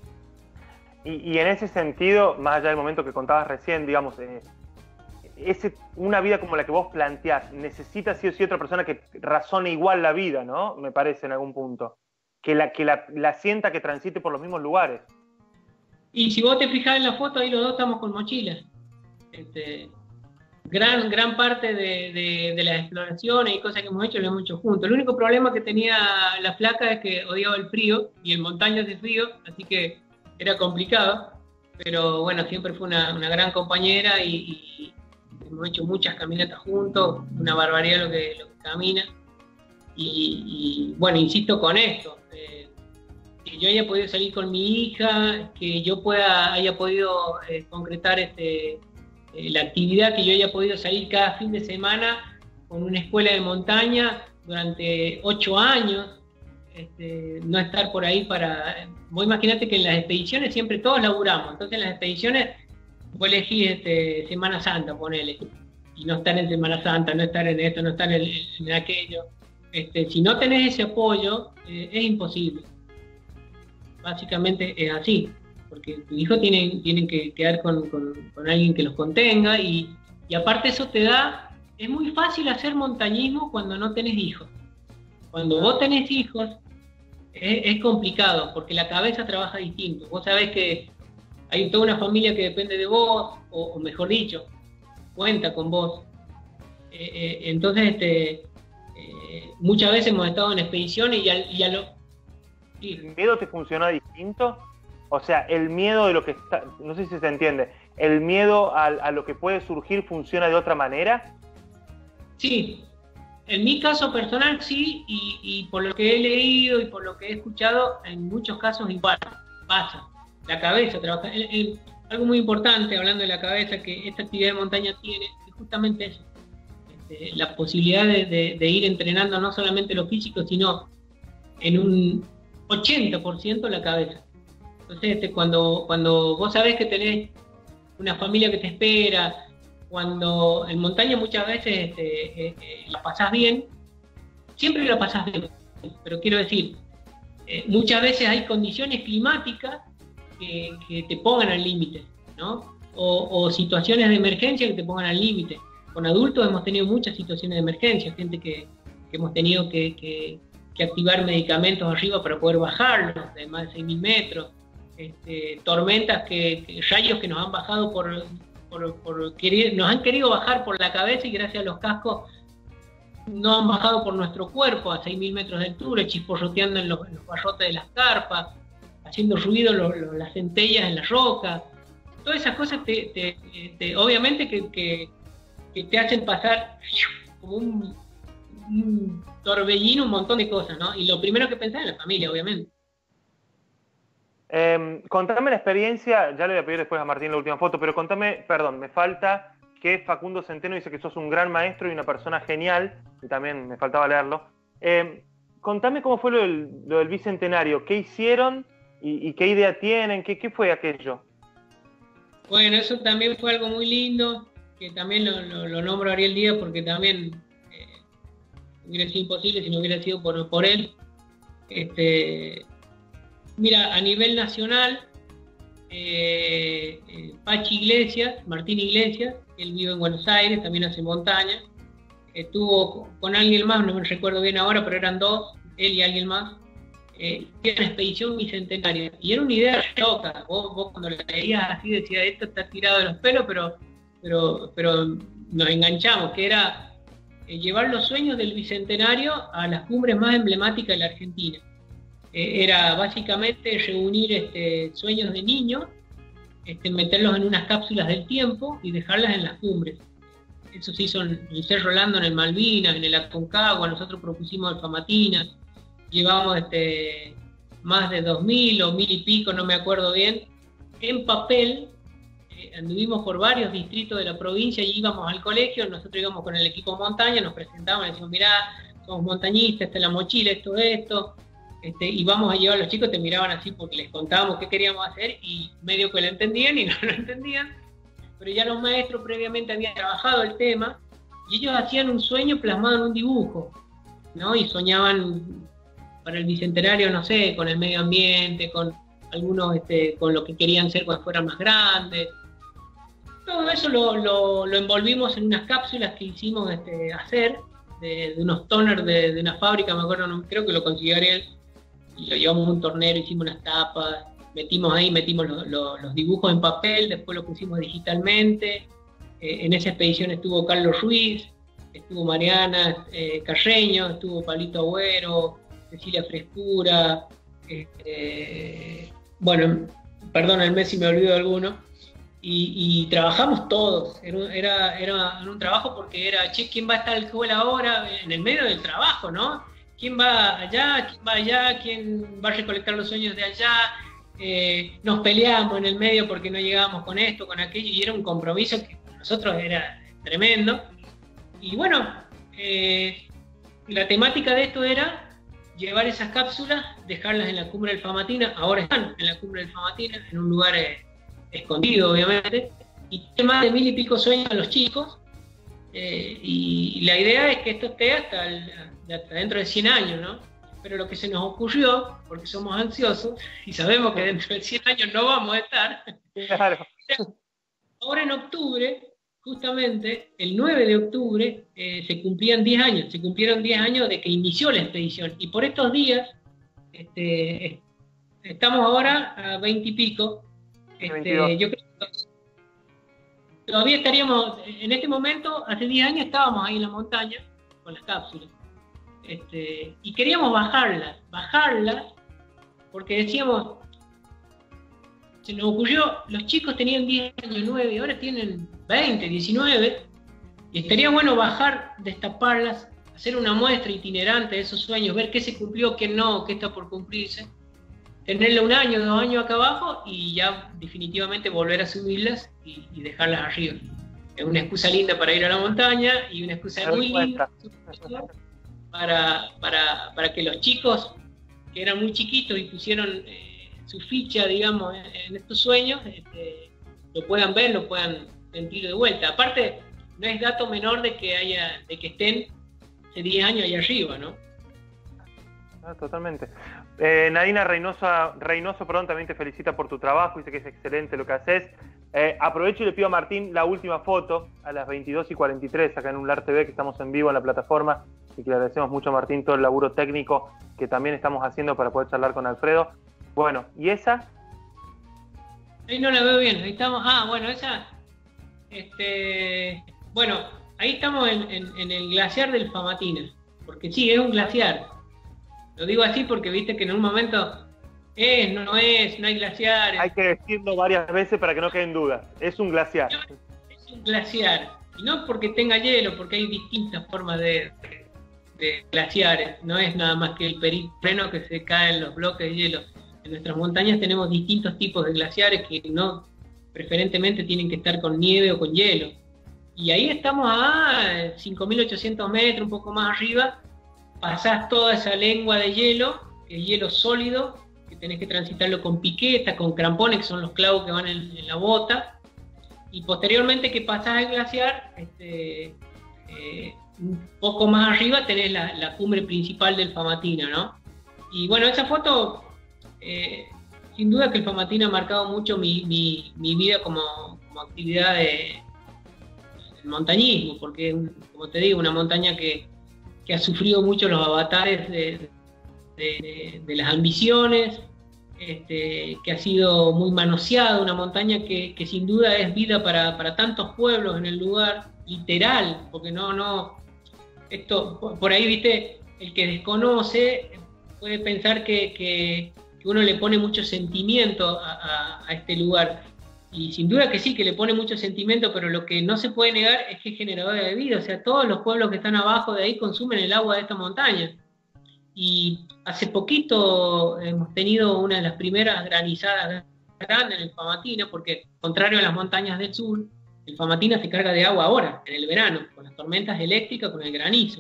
Y, y en ese sentido, más allá del momento que contabas recién, digamos, eh, ese, una vida como la que vos planteás, necesita sí o sí otra persona que razone igual la vida, ¿no? Me parece en algún punto. Que la, que la, la sienta, que transite por los mismos lugares. Y si vos te fijás en la foto, ahí los dos estamos con mochilas. Este, gran, gran parte de, de, de las exploraciones y cosas que hemos hecho, lo hemos hecho juntos. El único problema que tenía la flaca es que odiaba el frío, y el montaña hace frío, así que era complicado. Pero bueno, siempre fue una, una gran compañera y, y hemos hecho muchas caminatas juntos, una barbaridad lo que, lo que camina. Y, y bueno, insisto con esto, eh, que yo haya podido salir con mi hija, que yo pueda haya podido eh, concretar este, eh, la actividad, que yo haya podido salir cada fin de semana con una escuela de montaña durante ocho años, este, no estar por ahí para... Vos imaginate que en las expediciones siempre todos laburamos, entonces en las expediciones vos elegís este, Semana Santa, ponele, y no estar en Semana Santa, no estar en esto, no estar en, en aquello. Este, si no tenés ese apoyo, eh, es imposible. Básicamente es así, porque tu hijo tiene, tiene que quedar con, con, con alguien que los contenga, y, y aparte eso te da, es muy fácil hacer montañismo cuando no tenés hijos. Cuando vos tenés hijos, es, es complicado, porque la cabeza trabaja distinto. Vos sabés que hay toda una familia que depende de vos, o, o mejor dicho, cuenta con vos. Eh, eh, entonces, este... Eh, muchas veces hemos estado en expediciones y, al, y a lo... Sí. ¿El miedo te funciona distinto? O sea, el miedo de lo que está... No sé si se entiende. ¿El miedo a, a lo que puede surgir funciona de otra manera? Sí. En mi caso personal sí, y, y por lo que he leído y por lo que he escuchado, en muchos casos igual pasa. La cabeza trabaja... El, el, algo muy importante, hablando de la cabeza, que esta actividad de montaña tiene, es justamente eso. La posibilidad de, de, de ir entrenando no solamente lo físico, sino en un ochenta por ciento la cabeza. Entonces, este, cuando, cuando vos sabés que tenés una familia que te espera, cuando en montaña muchas veces este, eh, eh, la pasás bien, siempre la pasás bien, pero quiero decir, eh, muchas veces hay condiciones climáticas que, que te pongan al límite, ¿no? O, o situaciones de emergencia que te pongan al límite. Con adultos hemos tenido muchas situaciones de emergencia, gente que, que hemos tenido que, que, que activar medicamentos arriba para poder bajarlos de más de seis mil metros, este, tormentas, que, que, rayos que nos han bajado por, por, por querer, nos han querido bajar por la cabeza y gracias a los cascos no han bajado por nuestro cuerpo a seis mil metros de altura, chisporroteando en los, en los barrotes de las carpas, haciendo ruido lo, lo, las centellas en la roca. Todas esas cosas te, te, te, obviamente que, que que te hacen pasar como un, un torbellino, un montón de cosas, ¿no? Y lo primero que pensás es en la familia, obviamente. Eh, contame la experiencia, ya le voy a pedir después a Martín la última foto, pero contame, perdón, me falta que Facundo Centeno dice que sos un gran maestro y una persona genial, y también me faltaba leerlo. Eh, contame cómo fue lo del, lo del Bicentenario, qué hicieron y, y qué idea tienen, qué, qué fue aquello. Bueno, eso también fue algo muy lindo, que también lo, lo, lo nombro a Ariel Díaz porque también eh, hubiera sido imposible si no hubiera sido por, por él. Este, mira, a nivel nacional, eh, eh, Pachi Iglesias, Martín Iglesias, él vive en Buenos Aires, también hace montaña, estuvo con alguien más, no me recuerdo bien ahora, pero eran dos, él y alguien más, eh, una expedición bicentenaria, y era una idea loca. Vos, vos cuando la leías así decías, esto está tirado de los pelos, pero Pero, pero nos enganchamos, que era eh, llevar los sueños del Bicentenario a las cumbres más emblemáticas de la Argentina. Eh, era básicamente reunir este, sueños de niños, este, meterlos en unas cápsulas del tiempo y dejarlas en las cumbres. Eso se hizo en el Cerro Rolando, en el Malvinas, en el Aconcagua, nosotros propusimos el Famatina, llevamos este, más de dos mil o mil y pico, no me acuerdo bien, en papel. Anduvimos por varios distritos de la provincia y íbamos al colegio, nosotros íbamos con el equipo montaña, nos presentábamos y decíamos, mirá, somos montañistas, esta es la mochila, esto, esto, este, y vamos a llevar a los chicos, te miraban así porque les contábamos qué queríamos hacer y medio que lo entendían y no lo entendían, pero ya los maestros previamente habían trabajado el tema y ellos hacían un sueño plasmado en un dibujo, ¿no? Y soñaban para el Bicentenario, no sé, con el medio ambiente, con algunos, este, con lo que querían ser cuando fueran más grandes. Todo eso lo, lo, lo envolvimos en unas cápsulas que hicimos este, hacer, de, de unos toners de, de una fábrica, me acuerdo, no, creo que lo consiguió Ariel, y lo llevamos a un tornero, hicimos unas tapas, metimos ahí, metimos lo, lo, los dibujos en papel, después lo pusimos digitalmente, Eh, en esa expedición estuvo Carlos Ruiz, estuvo Mariana eh, Carreño, estuvo Pablito Agüero, Cecilia Frescura, eh, bueno, perdónenme si me olvido de alguno, y, y trabajamos todos, era, era, era un trabajo porque era, che, ¿quién va a estar en la escuela ahora? En el medio del trabajo, ¿no? ¿Quién va allá? ¿Quién va allá? ¿Quién va a recolectar los sueños de allá? Eh, nos peleamos en el medio porque no llegábamos con esto, con aquello, y era un compromiso que para nosotros era tremendo. Y bueno, eh, la temática de esto era llevar esas cápsulas, dejarlas en la cumbre del Famatina, ahora están en la cumbre del Famatina, en un lugar eh, escondido obviamente, y tiene más de mil y pico sueños a los chicos, eh, y, y la idea es que esto esté hasta, el, hasta dentro de cien años, ¿no? Pero lo que se nos ocurrió, porque somos ansiosos, y sabemos que dentro de cien años no vamos a estar, claro. Ahora en octubre, justamente, el nueve de octubre, eh, se cumplían diez años, se cumplieron diez años de que inició la expedición, y por estos días, este, estamos ahora a veinte y pico, este, yo creo que todavía estaríamos, en este momento, hace diez años estábamos ahí en la montaña, con las cápsulas, este, y queríamos bajarlas, bajarlas, porque decíamos, se nos ocurrió, los chicos tenían diez años, nueve, ahora tienen veinte, diecinueve, y estaría bueno bajar, destaparlas, hacer una muestra itinerante de esos sueños, ver qué se cumplió, qué no, qué está por cumplirse, tenerle un año, dos años acá abajo y ya definitivamente volver a subirlas y, y dejarlas arriba. Es una excusa linda para ir a la montaña y una excusa muy linda para, para, para que los chicos que eran muy chiquitos y pusieron eh, su ficha, digamos, en, en estos sueños, este, lo puedan ver, lo puedan sentir de vuelta. Aparte, no es dato menor de que haya, de que estén hace diez años allá arriba, ¿no? Ah, totalmente. Eh, Nadina Reynoso, Reynoso perdón, también te felicita por tu trabajo, dice que es excelente lo que haces. Eh, aprovecho y le pido a Martín la última foto a las veintidós y cuarenta y tres acá en Unlar T V, que estamos en vivo en la plataforma, y que le agradecemos mucho a Martín todo el laburo técnico que también estamos haciendo para poder charlar con Alfredo. Bueno, ¿y esa? Ahí no la veo bien, ahí estamos. Ah, bueno, esa. Este, bueno, ahí estamos en, en, en el glaciar del Famatina, porque sí, es un glaciar. Lo digo así porque viste que en un momento es, no es, no hay glaciares. Hay que decirlo varias veces para que no queden dudas. Es un glaciar. No, es un glaciar. Y no porque tenga hielo, porque hay distintas formas de, de glaciares. No es nada más que el peripreno que se cae en los bloques de hielo. En nuestras montañas tenemos distintos tipos de glaciares que no preferentemente tienen que estar con nieve o con hielo. Y ahí estamos a cinco mil ochocientos metros, un poco más arriba. Pasás toda esa lengua de hielo, que es hielo sólido, que tenés que transitarlo con piqueta, con crampones, que son los clavos que van en, en la bota, y posteriormente que pasás el glaciar, este, eh, un poco más arriba tenés la, la cumbre principal del Famatina, ¿no? Y bueno, esa foto, eh, sin duda que el Famatina ha marcado mucho mi, mi, mi vida como, como actividad de, de montañismo, porque, como te digo, una montaña que que ha sufrido mucho los avatares de, de, de, de las ambiciones, este, que ha sido muy manoseada, una montaña que, que sin duda es vida para, para tantos pueblos en el lugar, literal, porque no, no, esto, por, por ahí, viste, el que desconoce puede pensar que, que, que uno le pone mucho sentimiento a, a, a este lugar. Y sin duda que sí, que le pone mucho sentimiento, pero lo que no se puede negar es que es generadora de vida. O sea, todos los pueblos que están abajo de ahí consumen el agua de esta montaña. Y hace poquito hemos tenido una de las primeras granizadas grandes en el Famatina, porque contrario a las montañas del sur, el Famatina se carga de agua ahora, en el verano, con las tormentas eléctricas, con el granizo.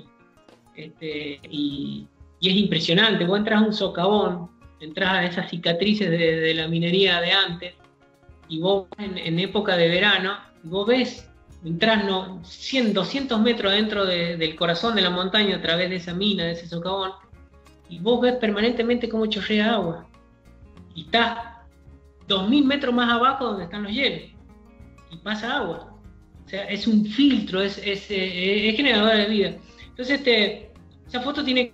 Este, y, y es impresionante. Vos entras a un socavón, entras a esas cicatrices de, de la minería de antes, y vos en, en época de verano, vos ves, entras no, cien, doscientos metros dentro de, del corazón de la montaña a través de esa mina, de ese socavón, y vos ves permanentemente cómo chorrea agua. Y estás dos mil metros más abajo donde están los hielos, y pasa agua. O sea, es un filtro, es, es, es, es generadora de vida. Entonces, este, esa foto tiene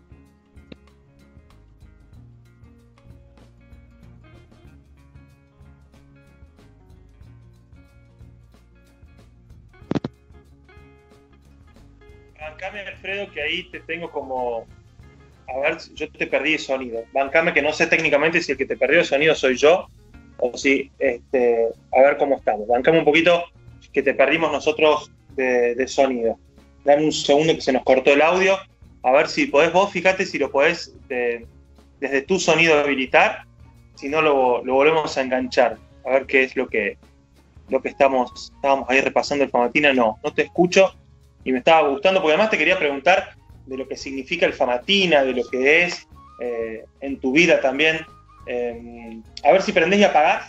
bancame, Alfredo, que ahí te tengo como... A ver, yo te perdí el sonido. Bancame, que no sé técnicamente si el que te perdió el sonido soy yo o si... Este, a ver cómo estamos. Bancame un poquito que te perdimos nosotros de, de sonido. Dame un segundo que se nos cortó el audio. A ver si podés vos, fíjate si lo podés de, desde tu sonido habilitar. Si no, lo, lo volvemos a enganchar. A ver qué es lo que, lo que estamos, estábamos ahí repasando el Famatina. No, no te escucho y me estaba gustando, porque además te quería preguntar de lo que significa el Famatina, de lo que es eh, en tu vida también. Eh, a ver si prendés y apagás.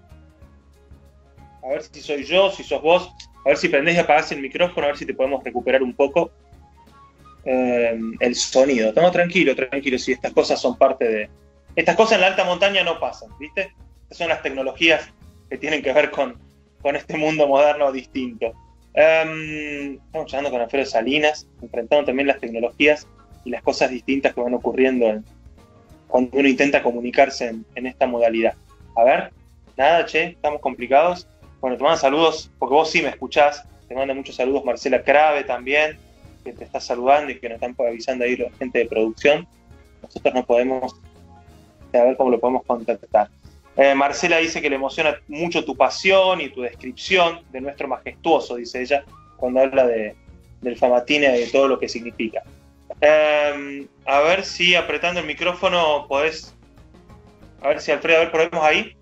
A ver si soy yo, si sos vos. A ver si prendés y apagás el micrófono, a ver si te podemos recuperar un poco eh, el sonido. Estamos tranquilos, tranquilos, si estas cosas son parte de... Estas cosas en la alta montaña no pasan, ¿viste? Estas son las tecnologías que tienen que ver con, con este mundo moderno distinto. Um, estamos hablando con Alfredo Salinas, enfrentando también las tecnologías y las cosas distintas que van ocurriendo en, cuando uno intenta comunicarse en, en esta modalidad. A ver, nada, che, estamos complicados. Bueno, te mandan saludos, porque vos sí me escuchás. Te manda muchos saludos Marcela Crave también, que te está saludando y que nos están avisando ahí la gente de producción. Nosotros no podemos... A ver cómo lo podemos contactar. Eh, Marcela dice que le emociona mucho tu pasión y tu descripción de nuestro majestuoso, dice ella, cuando habla de, del Famatina y de todo lo que significa. Eh, a ver si apretando el micrófono podés... A ver si Alfredo, a ver, probemos ahí.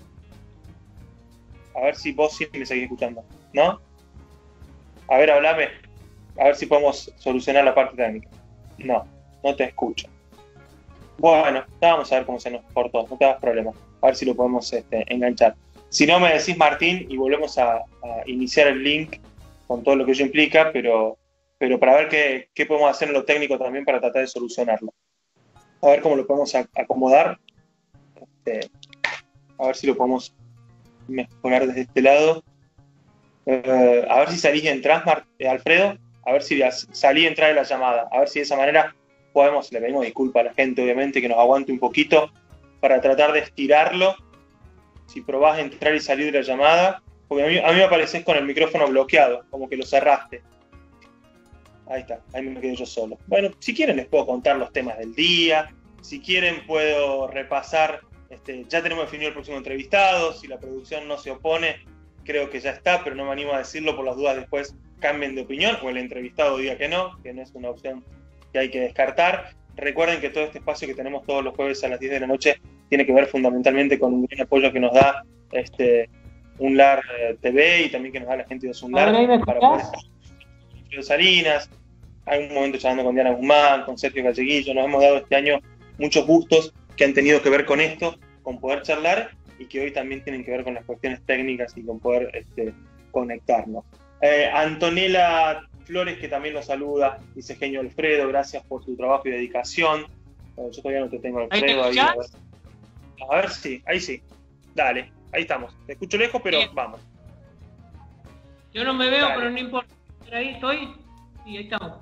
A ver si vos sí me seguís escuchando, ¿no? A ver, hablame. A ver si podemos solucionar la parte técnica. No, no te escucho. Bueno, vamos a ver cómo se nos cortó, no te hagas problema. A ver si lo podemos este, enganchar. Si no, me decís Martín y volvemos a, a iniciar el link con todo lo que ello implica, pero, pero para ver qué, qué podemos hacer en lo técnico también para tratar de solucionarlo. A ver cómo lo podemos a, acomodar. Este, a ver si lo podemos mejorar desde este lado. Eh, a ver si salís y entrás, Mar- eh, Alfredo. A ver si salí y entrás de la llamada. A ver si de esa manera podemos, le pedimos disculpas a la gente, obviamente, que nos aguante un poquito para tratar de estirarlo. Si probás entrar y salir de la llamada, porque a mí, a mí me apareces con el micrófono bloqueado, como que lo cerraste. Ahí está, ahí me quedé yo solo. Bueno, si quieren les puedo contar los temas del día, si quieren puedo repasar, este, ya tenemos definido el próximo entrevistado, si la producción no se opone, creo que ya está, pero no me animo a decirlo por las dudas después cambien de opinión, o el entrevistado diga que no, que no es una opción que hay que descartar. Recuerden que todo este espacio que tenemos todos los jueves a las diez de la noche tiene que ver fundamentalmente con un gran apoyo que nos da este, Unlar T V y también que nos da la gente de Unlar para poder estar Salinas. Hay un momento charlando con Diana Guzmán, con Sergio Galleguillo. Nos hemos dado este año muchos gustos que han tenido que ver con esto, con poder charlar y que hoy también tienen que ver con las cuestiones técnicas y con poder este, conectarnos. Eh, Antonella Flores, que también nos saluda, dice genio Alfredo, gracias por tu trabajo y dedicación. Bueno, yo todavía no te tengo, Alfredo. ¿Ahí te ahí, a ver. A ver, sí, ahí sí. Dale, ahí estamos. Te escucho lejos, pero bien, vamos. Yo no me veo, Dale. pero no importa. Ahí estoy y ahí estamos.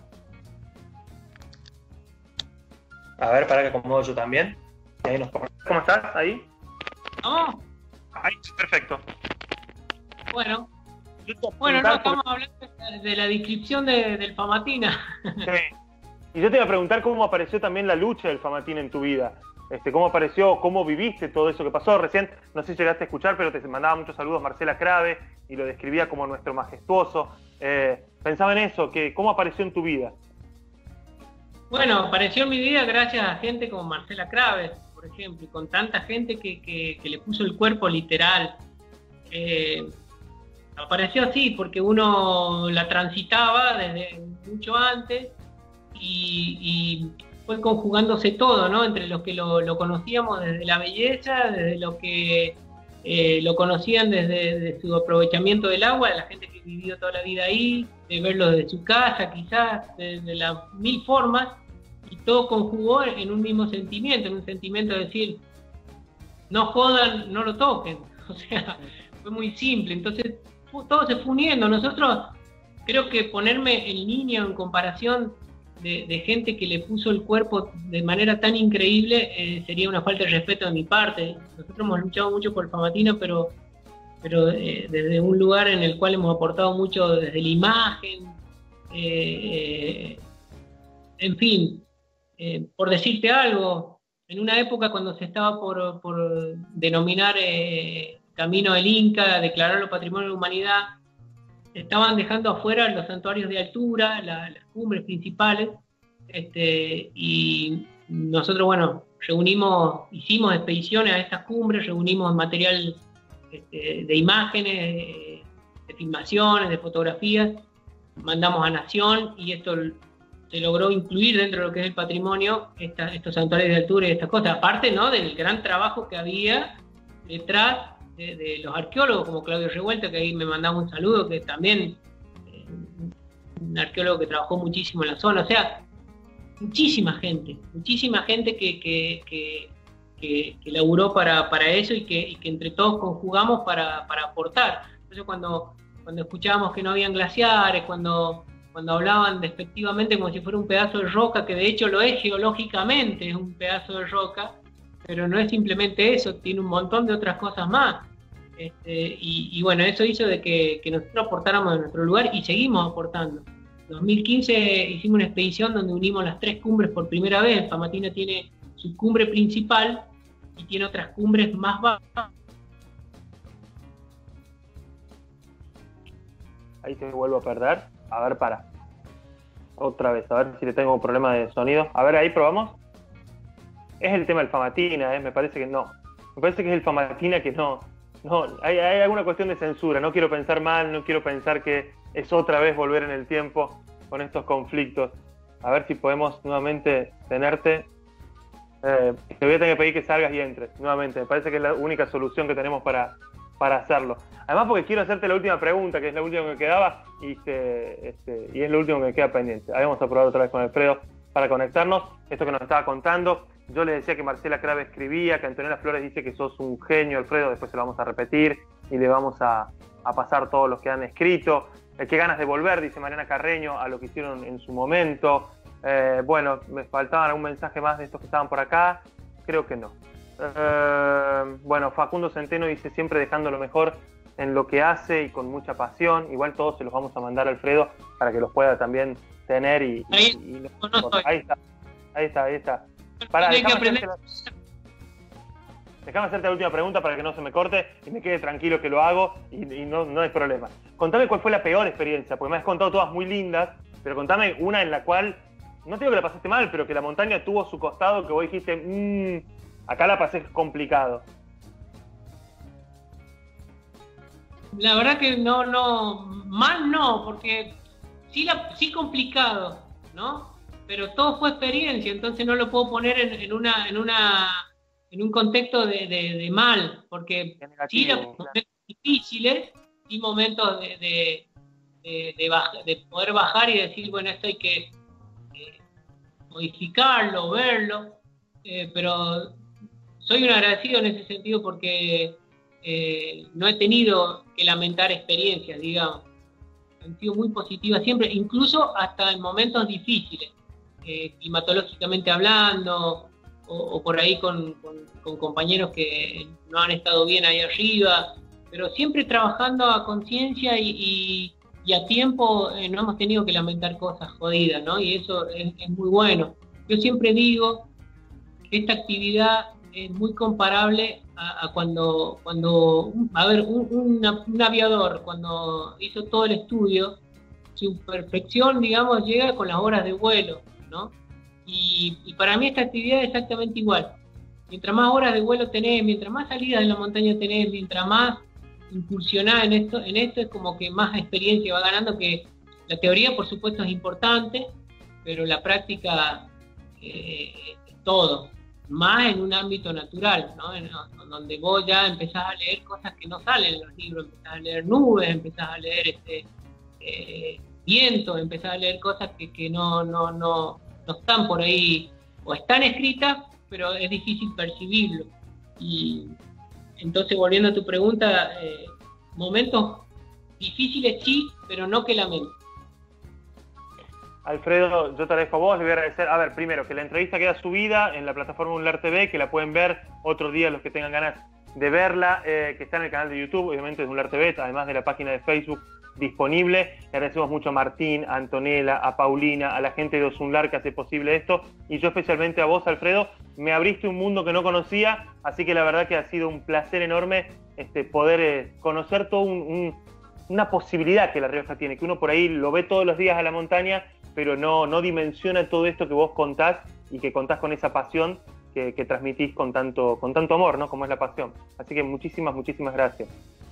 A ver, para que acomodo yo también. Ahí nos... ¿Cómo estás? ¿Ahí? ¿Vamos? Ahí, perfecto. Bueno. Bueno, no, estamos hablando de la descripción de, del Famatina. Sí. Y yo te iba a preguntar cómo apareció también la lucha del Famatina en tu vida. Este, ¿Cómo apareció, cómo viviste todo eso que pasó? Recién, no sé si llegaste a escuchar, pero te mandaba muchos saludos Marcela Crave y lo describía como nuestro majestuoso. Eh, pensaba en eso, que ¿cómo apareció en tu vida? Bueno, apareció en mi vida gracias a gente como Marcela Crave, por ejemplo, y con tanta gente que, que, que le puso el cuerpo literal. Eh, apareció así porque uno la transitaba desde mucho antes y, y fue conjugándose todo, ¿no? Entre los que lo, lo conocíamos desde la belleza, desde los que eh, lo conocían desde, desde su aprovechamiento del agua, de la gente que vivió toda la vida ahí, de verlo desde su casa quizás, de, de las mil formas, y todo conjugó en un mismo sentimiento, en un sentimiento de decir, no jodan, no lo toquen. O sea, fue muy simple. Entonces, todo se fue uniendo. Nosotros, creo que ponerme en línea en comparación de, de gente que le puso el cuerpo de manera tan increíble eh, sería una falta de respeto de mi parte. Nosotros hemos luchado mucho por Famatina, pero, pero eh, desde un lugar en el cual hemos aportado mucho desde la imagen, eh, en fin, eh, por decirte algo, en una época cuando se estaba por, por denominar eh, Camino del Inca, declararlo Patrimonio de la Humanidad, estaban dejando afuera los santuarios de altura, la, las cumbres principales, este, y nosotros, bueno, reunimos, hicimos expediciones a estas cumbres, reunimos material este, de imágenes, de, de filmaciones, de fotografías, mandamos a Nación, y esto se logró incluir dentro de lo que es el patrimonio, esta, estos santuarios de altura y estas cosas, aparte, ¿no?, del gran trabajo que había detrás de, de los arqueólogos, como Claudio Revuelta, que ahí me mandaba un saludo, que también eh, un arqueólogo que trabajó muchísimo en la zona, o sea, muchísima gente, muchísima gente que, que, que, que, que laburó para, para eso y que, y que entre todos conjugamos para, para aportar. Entonces cuando, cuando escuchábamos que no habían glaciares, cuando, cuando hablaban despectivamente como si fuera un pedazo de roca, que de hecho lo es geológicamente, es un pedazo de roca, pero no es simplemente eso, tiene un montón de otras cosas más. Este, y, y bueno, eso hizo de que, que nosotros aportáramos en nuestro lugar y seguimos aportando. En dos mil quince hicimos una expedición donde unimos las tres cumbres por primera vez. Famatina tiene su cumbre principal y tiene otras cumbres más bajas. Ahí te vuelvo a perder. A ver, para. Otra vez, a ver si le tengo un problema de sonido. A ver, ahí probamos. Es el tema del Famatina, ¿eh? Me parece que no. Me parece que es el Famatina que no. No, hay, hay alguna cuestión de censura. No quiero pensar mal, no quiero pensar que es otra vez volver en el tiempo con estos conflictos. A ver si podemos nuevamente tenerte. Eh, te voy a tener que pedir que salgas y entres nuevamente. Me parece que es la única solución que tenemos para, para hacerlo. Además porque quiero hacerte la última pregunta, que es la última que me quedaba, y, que, este, y es lo último que me queda pendiente. Ahí vamos a probar otra vez con Alfredo para conectarnos. Esto que nos estaba contando. Yo le decía que Marcela Crave escribía, que Antonella Flores dice que sos un genio, Alfredo. Después se lo vamos a repetir y le vamos a, a pasar todos los que han escrito. Eh, qué ganas de volver, dice Mariana Carreño, a lo que hicieron en su momento. Eh, bueno, me faltaban algún mensaje más de estos que estaban por acá. Creo que no. Eh, bueno, Facundo Centeno dice siempre dejando lo mejor en lo que hace y con mucha pasión. Igual todos se los vamos a mandar a Alfredo para que los pueda también tener y... y, y, y ahí está, ahí está, ahí está. Pará, déjame, hacerte la, déjame hacerte la última pregunta para que no se me corte y me quede tranquilo que lo hago y, y no, no hay problema. Contame cuál fue la peor experiencia, porque me has contado todas muy lindas, pero contame una en la cual, no te digo que la pasaste mal, pero que la montaña tuvo su costado, que vos dijiste, mmm, acá la pasé complicado. La verdad que no, no, mal no, porque sí, la, sí complicado, ¿no? Pero todo fue experiencia, entonces no lo puedo poner en, en una en una en un contexto de, de, de mal, porque sí, momentos difíciles y momentos de, de, de, de, baja, de poder bajar y decir, bueno, esto hay que eh, modificarlo, verlo, eh, pero soy un agradecido en ese sentido porque eh, no he tenido que lamentar experiencias, digamos, han sido muy positivas siempre, incluso hasta en momentos difíciles. Eh, climatológicamente hablando, o, o por ahí con, con, con compañeros que no han estado bien ahí arriba, pero siempre trabajando a conciencia y, y, y a tiempo, eh, no hemos tenido que lamentar cosas jodidas, ¿no? Y eso es, es muy bueno. Yo siempre digo que esta actividad es muy comparable a, a cuando, cuando, a ver, un, un, un aviador, cuando hizo todo el estudio, su perfección, digamos, llega con las horas de vuelo, ¿no? Y, y para mí esta actividad es exactamente igual. Mientras más horas de vuelo tenés, mientras más salidas en la montaña tenés, mientras más incursionás en esto, en esto es como que más experiencia va ganando, que la teoría por supuesto es importante, pero la práctica eh, es todo, más en un ámbito natural, ¿no? En, en donde vos ya empezás a leer cosas que no salen en los libros, empezás a leer nubes, empezás a leer este eh, viento, empezás a leer cosas que, que no, no, no, no están por ahí, o están escritas, pero es difícil percibirlo. Y entonces, volviendo a tu pregunta, eh, momentos difíciles sí, pero no que lamento. Alfredo, yo te agradezco a vos, le voy a agradecer, a ver, primero, que la entrevista queda subida en la plataforma Unlar T V, que la pueden ver otro día los que tengan ganas de verla, eh, que está en el canal de YouTube, obviamente de Unlar T V, además de la página de Facebook disponible. Le agradecemos mucho a Martín, a Antonella, a Paulina, a la gente de Osunlar que hace posible esto, y yo especialmente a vos, Alfredo. Me abriste un mundo que no conocía, así que la verdad que ha sido un placer enorme este, poder eh, conocer todo un, un, una posibilidad que La Rioja tiene, que uno por ahí lo ve todos los días a la montaña, pero no, no dimensiona todo esto que vos contás y que contás con esa pasión que, que transmitís con tanto, con tanto amor, ¿no? Como es la pasión. Así que muchísimas, muchísimas gracias.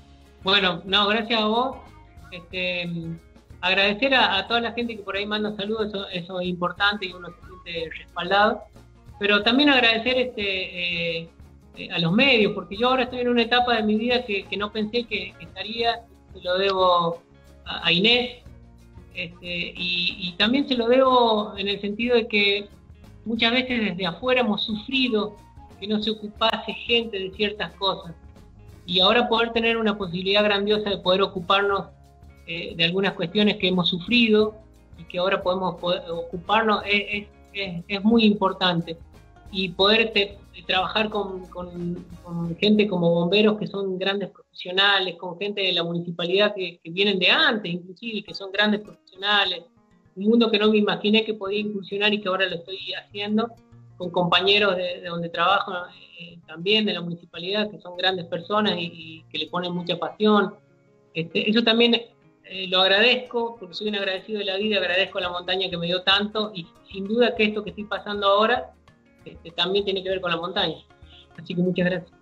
Bueno, no, gracias a vos. Este, agradecer a, a toda la gente que por ahí manda saludos, eso, eso es importante y uno se siente respaldado. Pero también agradecer este, eh, eh, a los medios, porque yo ahora estoy en una etapa de mi vida que, que no pensé que, que estaría, se lo debo a, a Inés, este, y, y también se lo debo en el sentido de que muchas veces desde afuera hemos sufrido que no se ocupase gente de ciertas cosas. Y ahora poder tener una posibilidad grandiosa de poder ocuparnos eh, de algunas cuestiones que hemos sufrido y que ahora podemos poder ocuparnos es, es, es muy importante. Y poder te, trabajar con, con, con gente como bomberos que son grandes profesionales, con gente de la municipalidad que, que vienen de antes, inclusive, que son grandes profesionales. Un mundo que no me imaginé que podía incursionar y que ahora lo estoy haciendo, con compañeros de, de donde trabajo eh, también, de la municipalidad, que son grandes personas y, y que le ponen mucha pasión. Este, eso también eh, lo agradezco, porque soy un agradecido de la vida, agradezco a la montaña que me dio tanto, y sin duda que esto que estoy pasando ahora este, también tiene que ver con la montaña. Así que muchas gracias.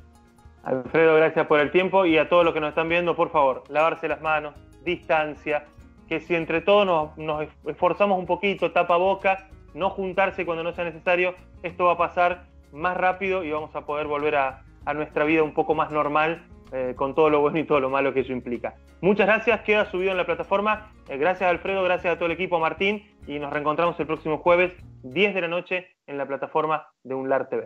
Alfredo, gracias por el tiempo, y a todos los que nos están viendo, por favor, lavarse las manos, distancia, que si entre todos nos, nos esforzamos un poquito, tapa boca, no juntarse cuando no sea necesario, esto va a pasar más rápido y vamos a poder volver a, a nuestra vida un poco más normal, eh, con todo lo bueno y todo lo malo que eso implica. Muchas gracias, queda subido en la plataforma. Eh, gracias Alfredo, gracias a todo el equipo, Martín, y nos reencontramos el próximo jueves, diez de la noche, en la plataforma de Unlar T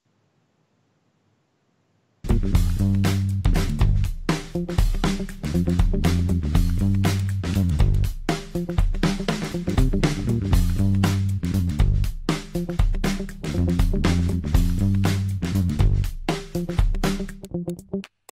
V.